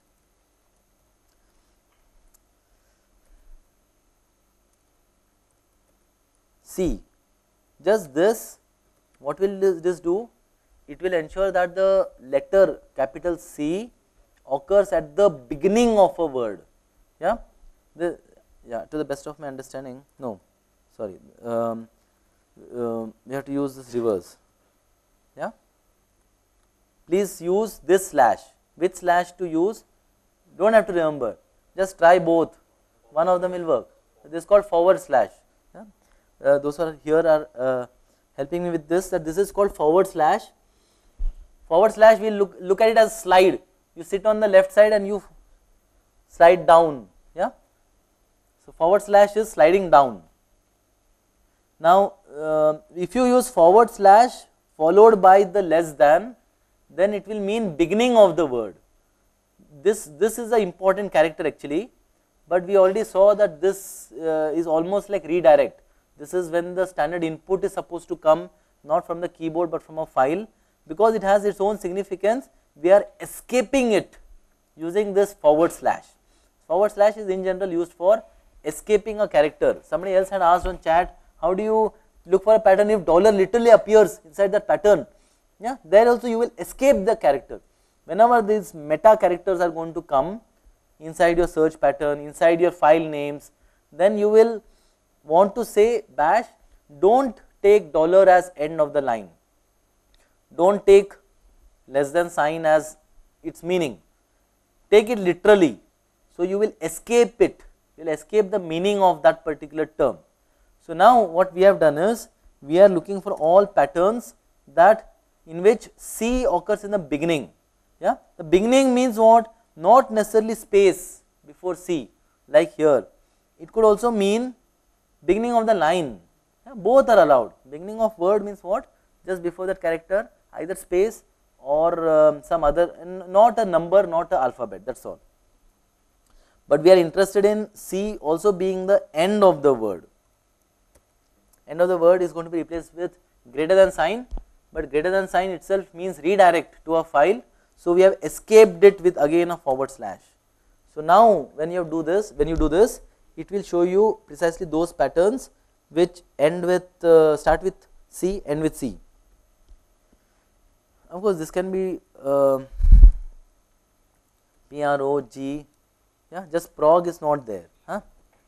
C. Just this. What will this, this do? It will ensure that the letter capital C occurs at the beginning of a word. Yeah. The, yeah. To the best of my understanding, no. Sorry, um, uh, we have to use this reverse. Yeah, please use this slash. Which slash to use? Don't have to remember. Just try both. One of them will work. This is called forward slash. Yeah? Uh, those who are here are uh, helping me with this. That this is called forward slash. Forward slash. We will look look at it as slide. You sit on the left side and you slide down. Yeah. So forward slash is sliding down. Now, uh, if you use forward slash followed by the less than, then it will mean beginning of the word. This, this is an important character actually, but we already saw that this uh, is almost like redirect. This is when the standard input is supposed to come not from the keyboard but from a file. Because it has its own significance, we are escaping it using this forward slash. Forward slash is in general used for escaping a character. Somebody else had asked on chat, how do you look for a pattern if dollar literally appears inside that pattern? Yeah, there also you will escape the character. Whenever these meta characters are going to come inside your search pattern, inside your file names, then you will want to say bash, don't take dollar as end of the line. Don't take less than sign as its meaning. Take it literally. So you will escape it. You will escape the meaning of that particular term. So now what we have done is, we are looking for all patterns that in which C occurs in the beginning. Yeah, the beginning means what? Not necessarily space before C, like here. It could also mean beginning of the line. Yeah, both are allowed. Beginning of word means what? Just before that character, either space or um, some other, not a number, not an alphabet, that is all. But we are interested in C also being the end of the word. End of the word is going to be replaced with greater than sign, but greater than sign itself means redirect to a file. So we have escaped it with again a forward slash. So now when you do this, when you do this, it will show you precisely those patterns which end with, uh, start with C, end with C. Of course, this can be uh, P R O G, yeah, just prog is not there. Huh?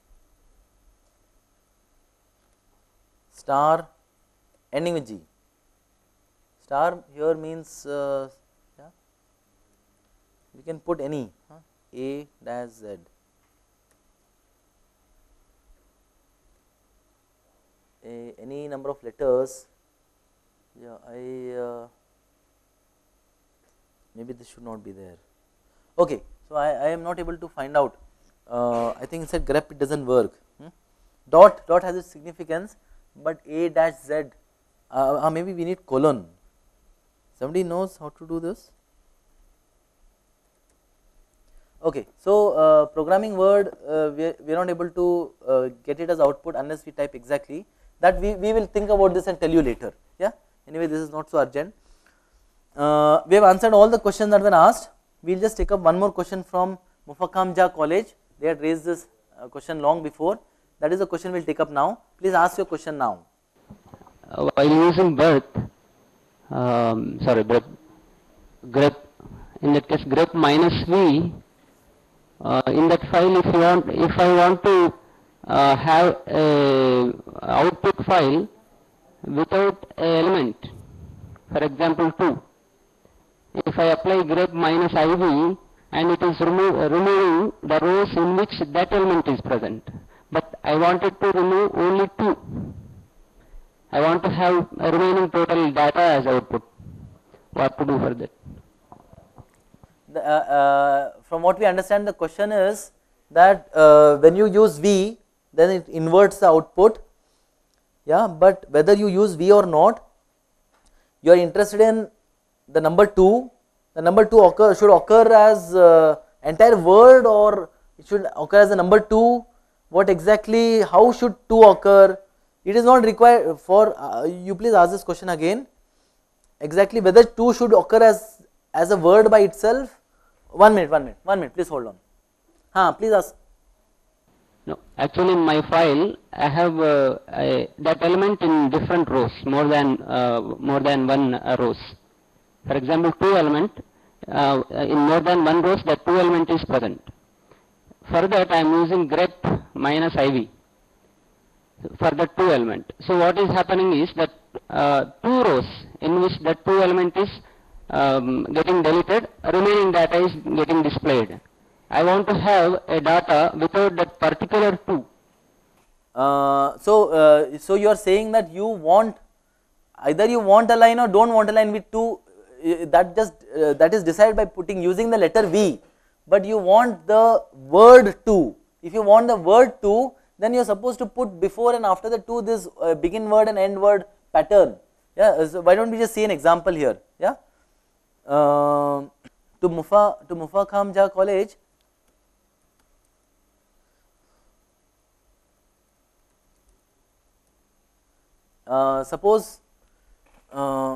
Star ending with G. Star here means, uh, yeah, we can put any, huh? A dash Z. A, any number of letters, yeah, I, uh, maybe this should not be there. Okay, so I, I am not able to find out, uh, I think inside grep it does not work. Hmm? Dot, dot has its significance, but A dash Z, uh, uh, maybe we need colon. Somebody knows how to do this? Okay, so uh, programming word, uh, we, are, we are not able to uh, get it as output unless we type exactly. That we, we will think about this and tell you later. Yeah. Anyway, this is not so urgent. Uh, we have answered all the questions that were asked. We will just take up one more question from Mufakamja College. They had raised this uh, question long before. That is the question we will take up now. Please ask your question now. Uh, while using birth, um, sorry, grep, grep, in that case grep minus V, uh, in that file, if you want, if I want to uh, have a output file without a element, for example two, if I apply grep minus I V and it is remo uh, removing the rows in which that element is present, but I wanted to remove only two. I want to have a remaining total data as output. What to do for that? The, uh, uh, from what we understand, the question is that uh, when you use V, then it inverts the output. Yeah, but whether you use V or not, you are interested in the number two. The number two occur, should occur as uh, entire word, or it should occur as the number two. What exactly, how should two occur? It is not required for, uh, you please ask this question again, exactly whether two should occur as, as a word by itself. One minute, one minute, one minute, please hold on. Huh, please ask. No, actually in my file, I have uh, I, that element in different rows, more than, uh, more than one uh, rows. For example, two element, uh, in more than one rows, that two element is present. For that, I am using grep minus I V for the two element. So what is happening is that uh, two rows in which the two element is um, getting deleted, remaining data is getting displayed. I want to have a data without that particular two. Uh, so, uh, so you are saying that you want, either you want a line or don't want a line with two, uh, that just uh, that is decided by putting using the letter V, but you want the word two. If you want the word two, then you are supposed to put before and after the two this uh, begin word and end word pattern. Yeah, so why don't we just see an example here? Yeah, uh, to Mufa to Mufakhamja College. Uh, suppose uh,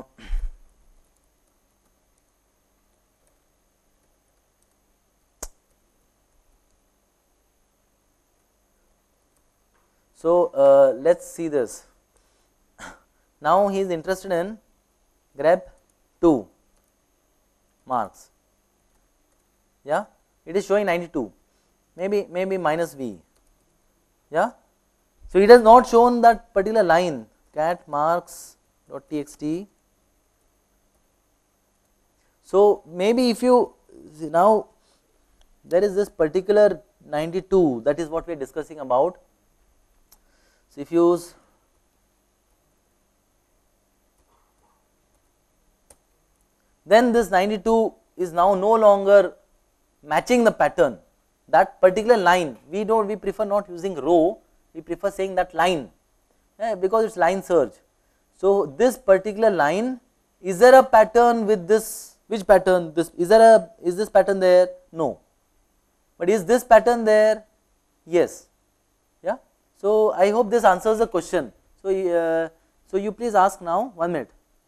so uh, let us see this. Now he is interested in grep two marks. Yeah, it is showing ninety-two, maybe maybe minus V. Yeah, so it has not shown that particular line cat marks dot txt. So maybe if you see, now there is this particular ninety-two, that is what we are discussing about. So if you use then this ninety-two is now no longer matching the pattern. That particular line, we don't we prefer not using row, we prefer saying that line. Yeah, because it is line search. So this particular line, is there a pattern with this? Which pattern? This is there a is this pattern there? No. But is this pattern there? Yes. Yeah. So I hope this answers the question. So uh, so you please ask now. One minute.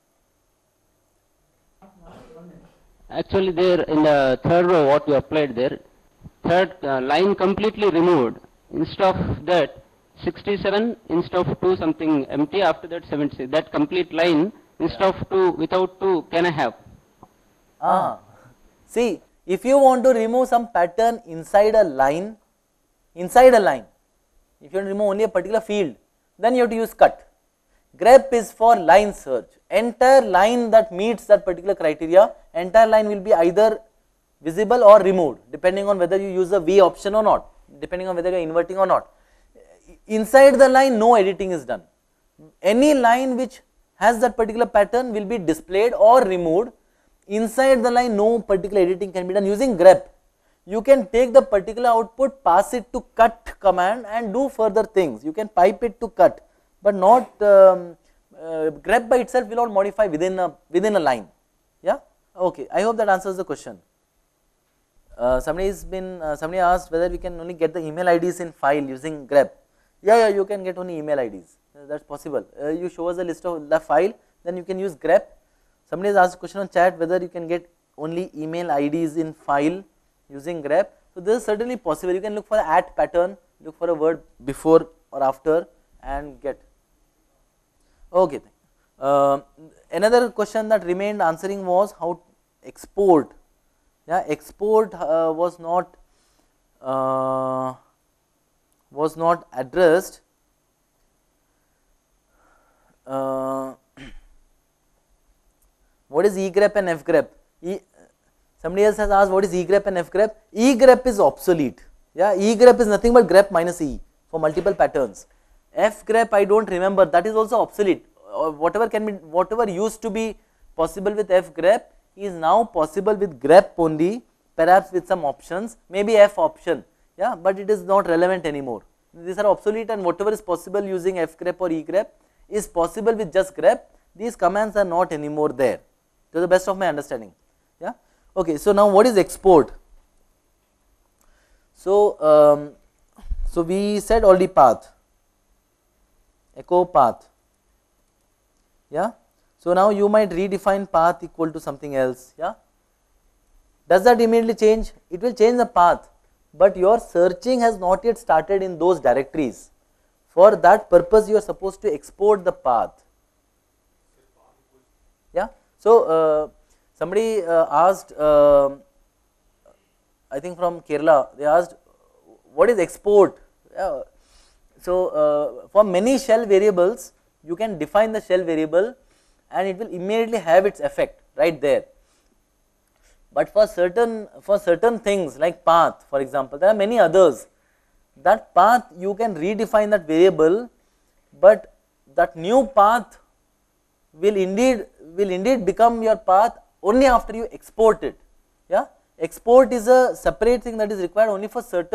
Actually, there in the third row, what you applied there, third uh, line completely removed. Instead of that, sixty-seven instead of two something empty, after that seventy, that complete line instead of two, without two, can I have? Ah, see, if you want to remove some pattern inside a line, inside a line, if you want to remove only a particular field, then you have to use cut. Grep is for line search. Entire line that meets that particular criteria, entire line will be either visible or removed, depending on whether you use the V option or not, depending on whether you are inverting or not. Inside the line, no editing is done. Any line which has that particular pattern will be displayed or removed. Inside the line, no particular editing can be done. Using grep, you can take the particular output, pass it to cut command and do further things. You can pipe it to cut, but not um, uh, grep by itself will not modify within a within a line. Yeah. Okay. I hope that answers the question. Uh, somebody has been uh, somebody asked whether we can only get the email I Ds in file using grep. Yeah, yeah, you can get only email I Ds. Uh, that's possible. Uh, you show us a list of the file, then you can use grep. Somebody has asked a question on chat whether you can get only email I Ds in file using grep. So this is certainly possible. You can look for the at pattern, look for a word before or after, and get. Okay. Uh, another question that remained answering was how to export. Yeah, export uh, was not uh, was not addressed. Uh, what is egrep and fgrep? E, somebody else has asked what is egrep and fgrep. Egrep is obsolete. Yeah, egrep is nothing but grep minus e for multiple patterns. Fgrep I don't remember, that is also obsolete. Or whatever can be, whatever used to be possible with fgrep is now possible with grep only, perhaps with some options, maybe f option. Yeah, but it is not relevant anymore. These are obsolete, and whatever is possible using fgrep or egrep is possible with just grep. These commands are not anymore there, to the best of my understanding. Yeah. Okay. So now what is export? So um, so we said already path, echo path. Yeah. So now you might redefine path equal to something else. Yeah. Does that immediately change? It will change the path, but your searching has not yet started in those directories. For that purpose, you are supposed to export the path. Yeah. So uh, somebody uh, asked, uh, I think from Kerala, they asked, what is export? Yeah. So uh, for many shell variables, you can define the shell variable and it will immediately have its effect right there. But for certain for certain things like path, for example, there are many others. That path you can redefine that variable, but that new path will indeed will indeed become your path only after you export it. Yeah, export is a separate thing that is required only for certain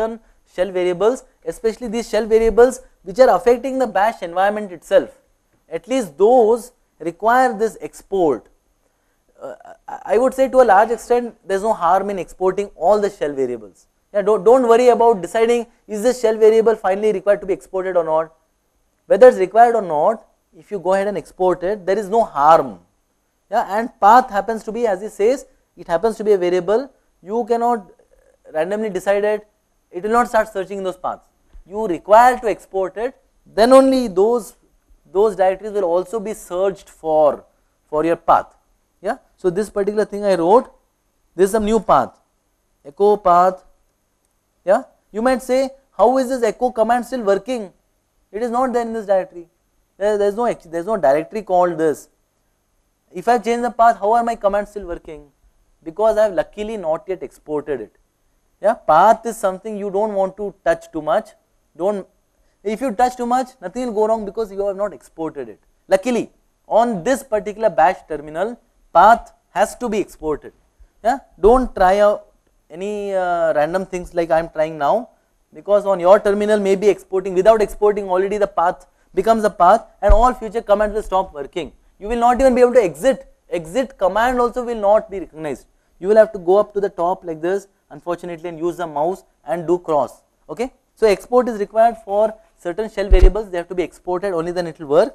shell variables, especially these shell variables which are affecting the bash environment itself, at least those require this export. Uh, I would say to a large extent there is no harm in exporting all the shell variables. Yeah, don't, don't worry about deciding is this shell variable finally required to be exported or not. Whether it is required or not, if you go ahead and export it, there is no harm. Yeah, and path happens to be, as it says, it happens to be a variable. You cannot randomly decide it, it will not start searching those paths. You require to export it, then only those, those directories will also be searched for, for your path. Yeah, so this particular thing I wrote, this is some new path, echo path. Yeah, you might say, how is this echo command still working? It is not there in this directory. There, there is no there is no directory called this. If I change the path, how are my commands still working? Because I have luckily not yet exported it. Yeah, path is something you don't want to touch too much. Don't. If you touch too much, nothing will go wrong because you have not exported it. Luckily, on this particular bash terminal, path has to be exported. Yeah, don't try out any uh, random things like I am trying now, because on your terminal maybe exporting, without exporting already the path becomes a path and all future commands will stop working. You will not even be able to exit, exit command also will not be recognized. You will have to go up to the top like this, unfortunately, and use the mouse and do cross. Okay, so export is required for certain shell variables, they have to be exported, only then it will work.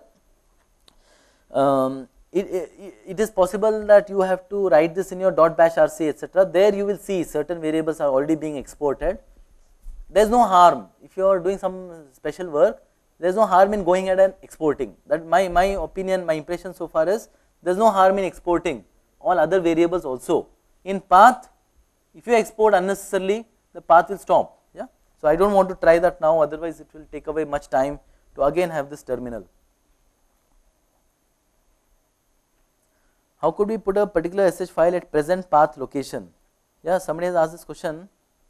Um, It, it, it is possible that you have to write this in your .bash rc etc. There you will see certain variables are already being exported. There is no harm if you are doing some special work. There is no harm in going ahead and exporting. That my my opinion, my impression so far is there is no harm in exporting all other variables also. In path, if you export unnecessarily, the path will stop. Yeah. So I don't want to try that now. Otherwise, it will take away much time to again have this terminal. How could we put a particular S H file at present path location? Yeah, somebody has asked this question.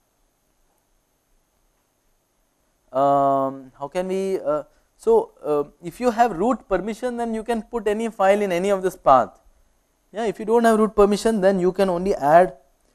Um, how can we, uh, so uh, if you have root permission, then you can put any file in any of this path. Yeah, if you don't have root permission, then you can only add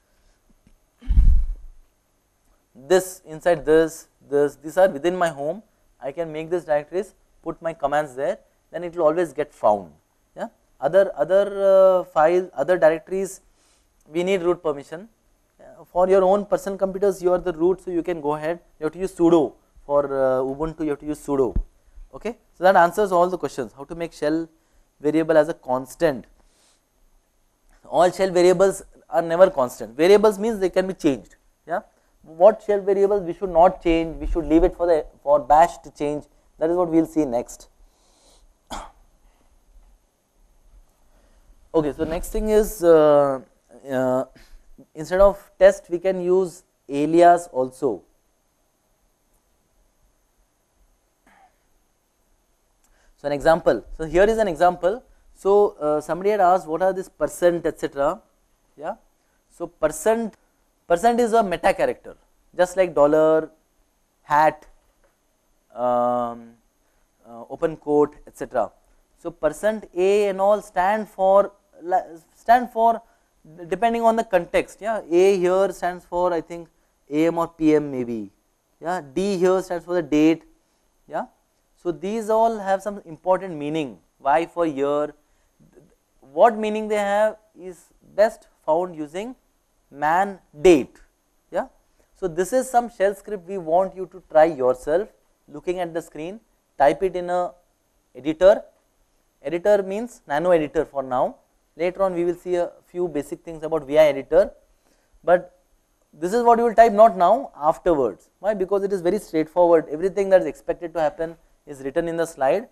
this inside this, this, these are within my home. I can make this directories, put my commands there, then it will always get found. Yeah. Other other uh, files, other directories, we need root permission. Uh, for your own personal computers, you are the root, so you can go ahead. You have to use sudo. For uh, Ubuntu, you have to use sudo. Okay, so that answers all the questions. How to make shell variable as a constant? All shell variables are never constant. Variables means they can be changed. Yeah, what shell variables we should not change? We should leave it for the for bash to change. That is what we will see next. Okay, so next thing is uh, uh, instead of test we can use alias also. So an example, so here is an example. So uh, somebody had asked what are this percent etc. Yeah, so percent percent is a meta character, just like dollar, hat, um, uh, open quote etc. So percent a and all stand for stand for depending on the context. Yeah, A here stands for I think A M or P M maybe. Yeah, D here stands for the date. Yeah, so these all have some important meaning. Y for year. What meaning they have is best found using man date. Yeah, so this is some shell script we want you to try yourself. Looking at the screen, type it in a editor. Editor means nano editor for now. Later on we will see a few basic things about V I editor, but this is what you will type, not now, afterwards. Why? Because it is very straightforward. Everything that is expected to happen is written in the slide.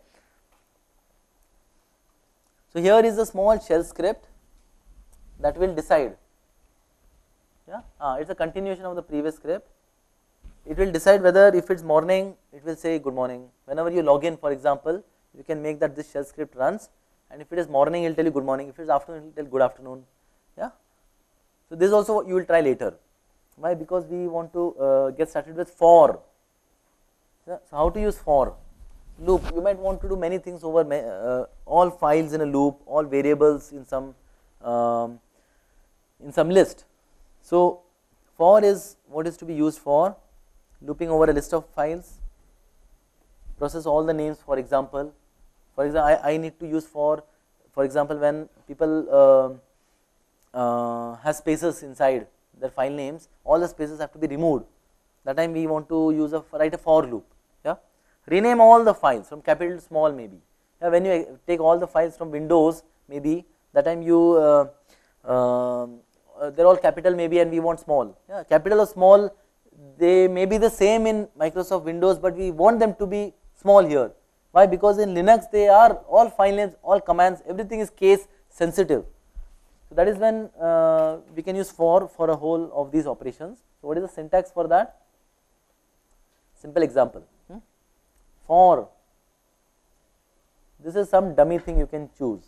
So here is a small shell script that will decide. Yeah, ah, it's a continuation of the previous script. It will decide whether if it's morning, it will say good morning. Whenever you log in, for example, you can make that this shell script runs, and if it is morning, it will tell you good morning. If it is afternoon, it will tell good afternoon. Yeah. So this also you will try later. Why? Because we want to uh, get started with for. Yeah. So how to use for? Loop. You might want to do many things over uh, all files in a loop, all variables in some um, in some list. So for is what is to be used for. looping over a list of files, process all the names. For example, for example, I, I need to use for, for example, when people uh, uh, have spaces inside their file names, all the spaces have to be removed. That time we want to use a write a for loop. Yeah, rename all the files from capital to small maybe. Yeah, when you take all the files from Windows, maybe that time you uh, uh, uh, they're all capital maybe, and we want small. Yeah, capital or small, they may be the same in Microsoft Windows, but we want them to be small here. Why? Because in Linux they are all file names, all commands, everything is case sensitive. So that is when uh, we can use for for a whole of these operations. So what is the syntax for that? Simple example. Hmm? For, this is some dummy thing you can choose.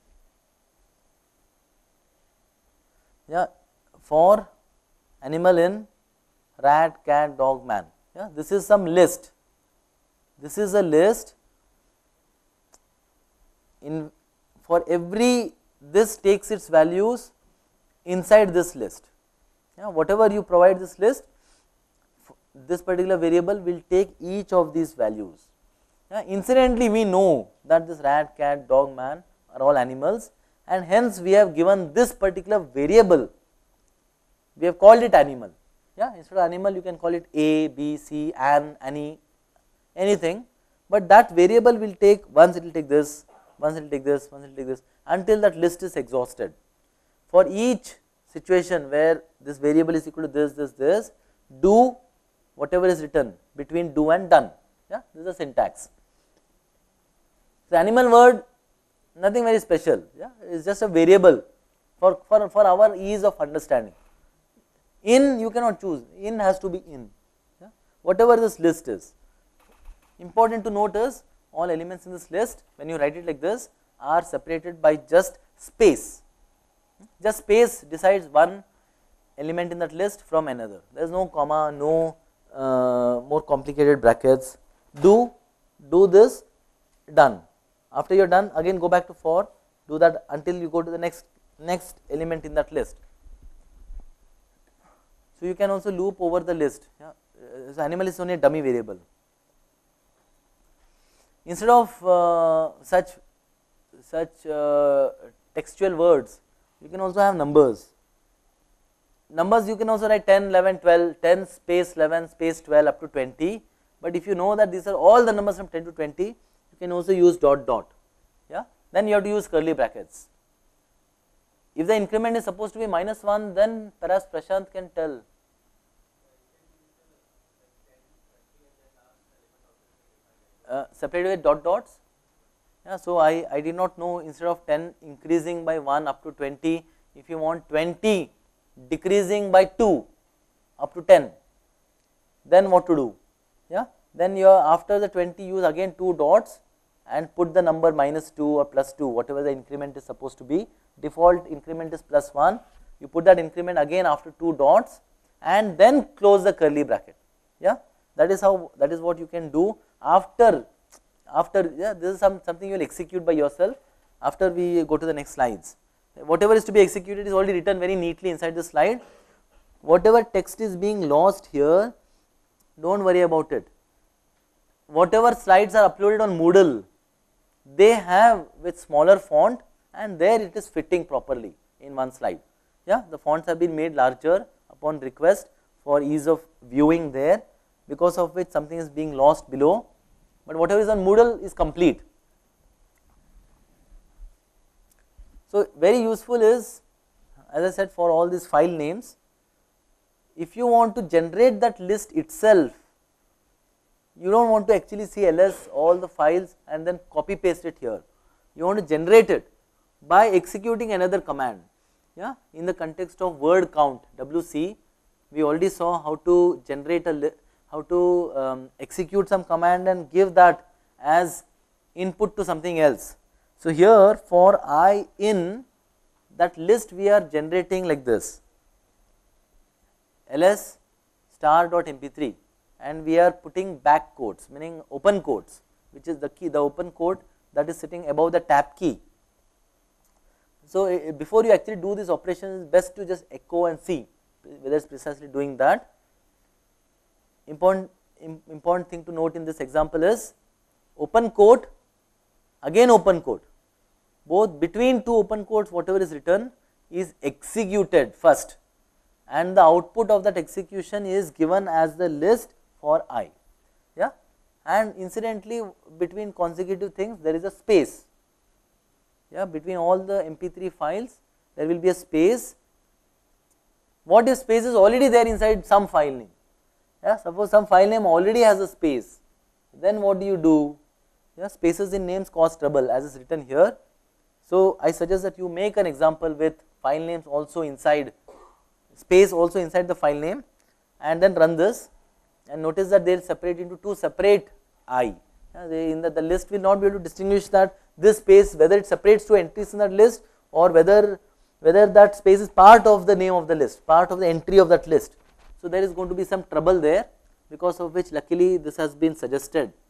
Yeah, for animal in rat, cat, dog, man. Yeah, this is some list. This is a list. In for every, this takes its values inside this list. Yeah, whatever you provide this list, this particular variable will take each of these values. Yeah, incidentally, we know that this rat, cat, dog, man are all animals, and hence we have given this particular variable, we have called it animal. Yeah, instead of animal you can call it A, B, C, an, any, anything, but that variable will take, once it will take this, once it will take this, once it will take this, until that list is exhausted. For each situation where this variable is equal to this, this, this, do whatever is written between do and done. Yeah, this is a syntax. The animal word, nothing very special. Yeah, it is just a variable for, for, for our ease of understanding. In you cannot choose, in has to be in. Yeah, whatever this list is. Important to note is all elements in this list, when you write it like this, are separated by just space. Just space decides one element in that list from another. There is no comma, no uh, more complicated brackets. Do, do this, done. After you are done, again go back to for, do that until you go to the next next element in that list. So you can also loop over the list. Yeah. So animal is only a dummy variable. Instead of uh, such such uh, textual words, you can also have numbers. Numbers you can also write ten, eleven, twelve, ten space eleven space twelve up to twenty, but if you know that these are all the numbers from ten to twenty, you can also use dot dot. Yeah, then you have to use curly brackets. If the increment is supposed to be minus one, then perhaps Prashant can tell. Uh, separated with dot dots. Yeah, so I, I did not know, instead of ten increasing by one up to twenty, if you want twenty decreasing by two up to ten, then what to do? Yeah, then you are, after the twenty, use again two dots and put the number minus two or plus two, whatever the increment is supposed to be. Default increment is plus one, you put that increment again after two dots and then close the curly bracket. Yeah, that is how, that is what you can do after, after yeah, this is some, something you will execute by yourself after we go to the next slides. Whatever is to be executed is already written very neatly inside the slide. Whatever text is being lost here, do not worry about it. Whatever slides are uploaded on Moodle, they have with smaller font, and there it is fitting properly in one slide. Yeah, the fonts have been made larger upon request for ease of viewing there, because of which something is being lost below, but whatever is on Moodle is complete. So very useful is, as I said, for all these file names, if you want to generate that list itself, you do not want to actually see ls all the files and then copy paste it here. You want to generate it by executing another command. Yeah, in the context of word count W C, we already saw how to generate a how to um, execute some command and give that as input to something else. So here for I in that list we are generating like this, ls star dot m p three, and we are putting back quotes, meaning open quotes, which is the key, the open quote that is sitting above the tab key. So uh, before you actually do this operation, it is best to just echo and see whether it is precisely doing that. important im, important thing to note in this example is open quote, again open quote, both between two open quotes whatever is written is executed first, and the output of that execution is given as the list for I. Yeah, and incidentally between consecutive things there is a space. Yeah, between all the M P three files there will be a space. What if space is already there inside some file name? Yeah, suppose some file name already has a space, then what do you do? Yeah, spaces in names cause trouble as is written here. So I suggest that you make an example with file names also inside, space also inside the file name, and then run this, and notice that they will separate into two separate I. Yeah, they in the, the list will not be able to distinguish that this space whether it separates two entries in that list or whether whether that space is part of the name of the list, part of the entry of that list. So there is going to be some trouble there, because of which luckily this has been suggested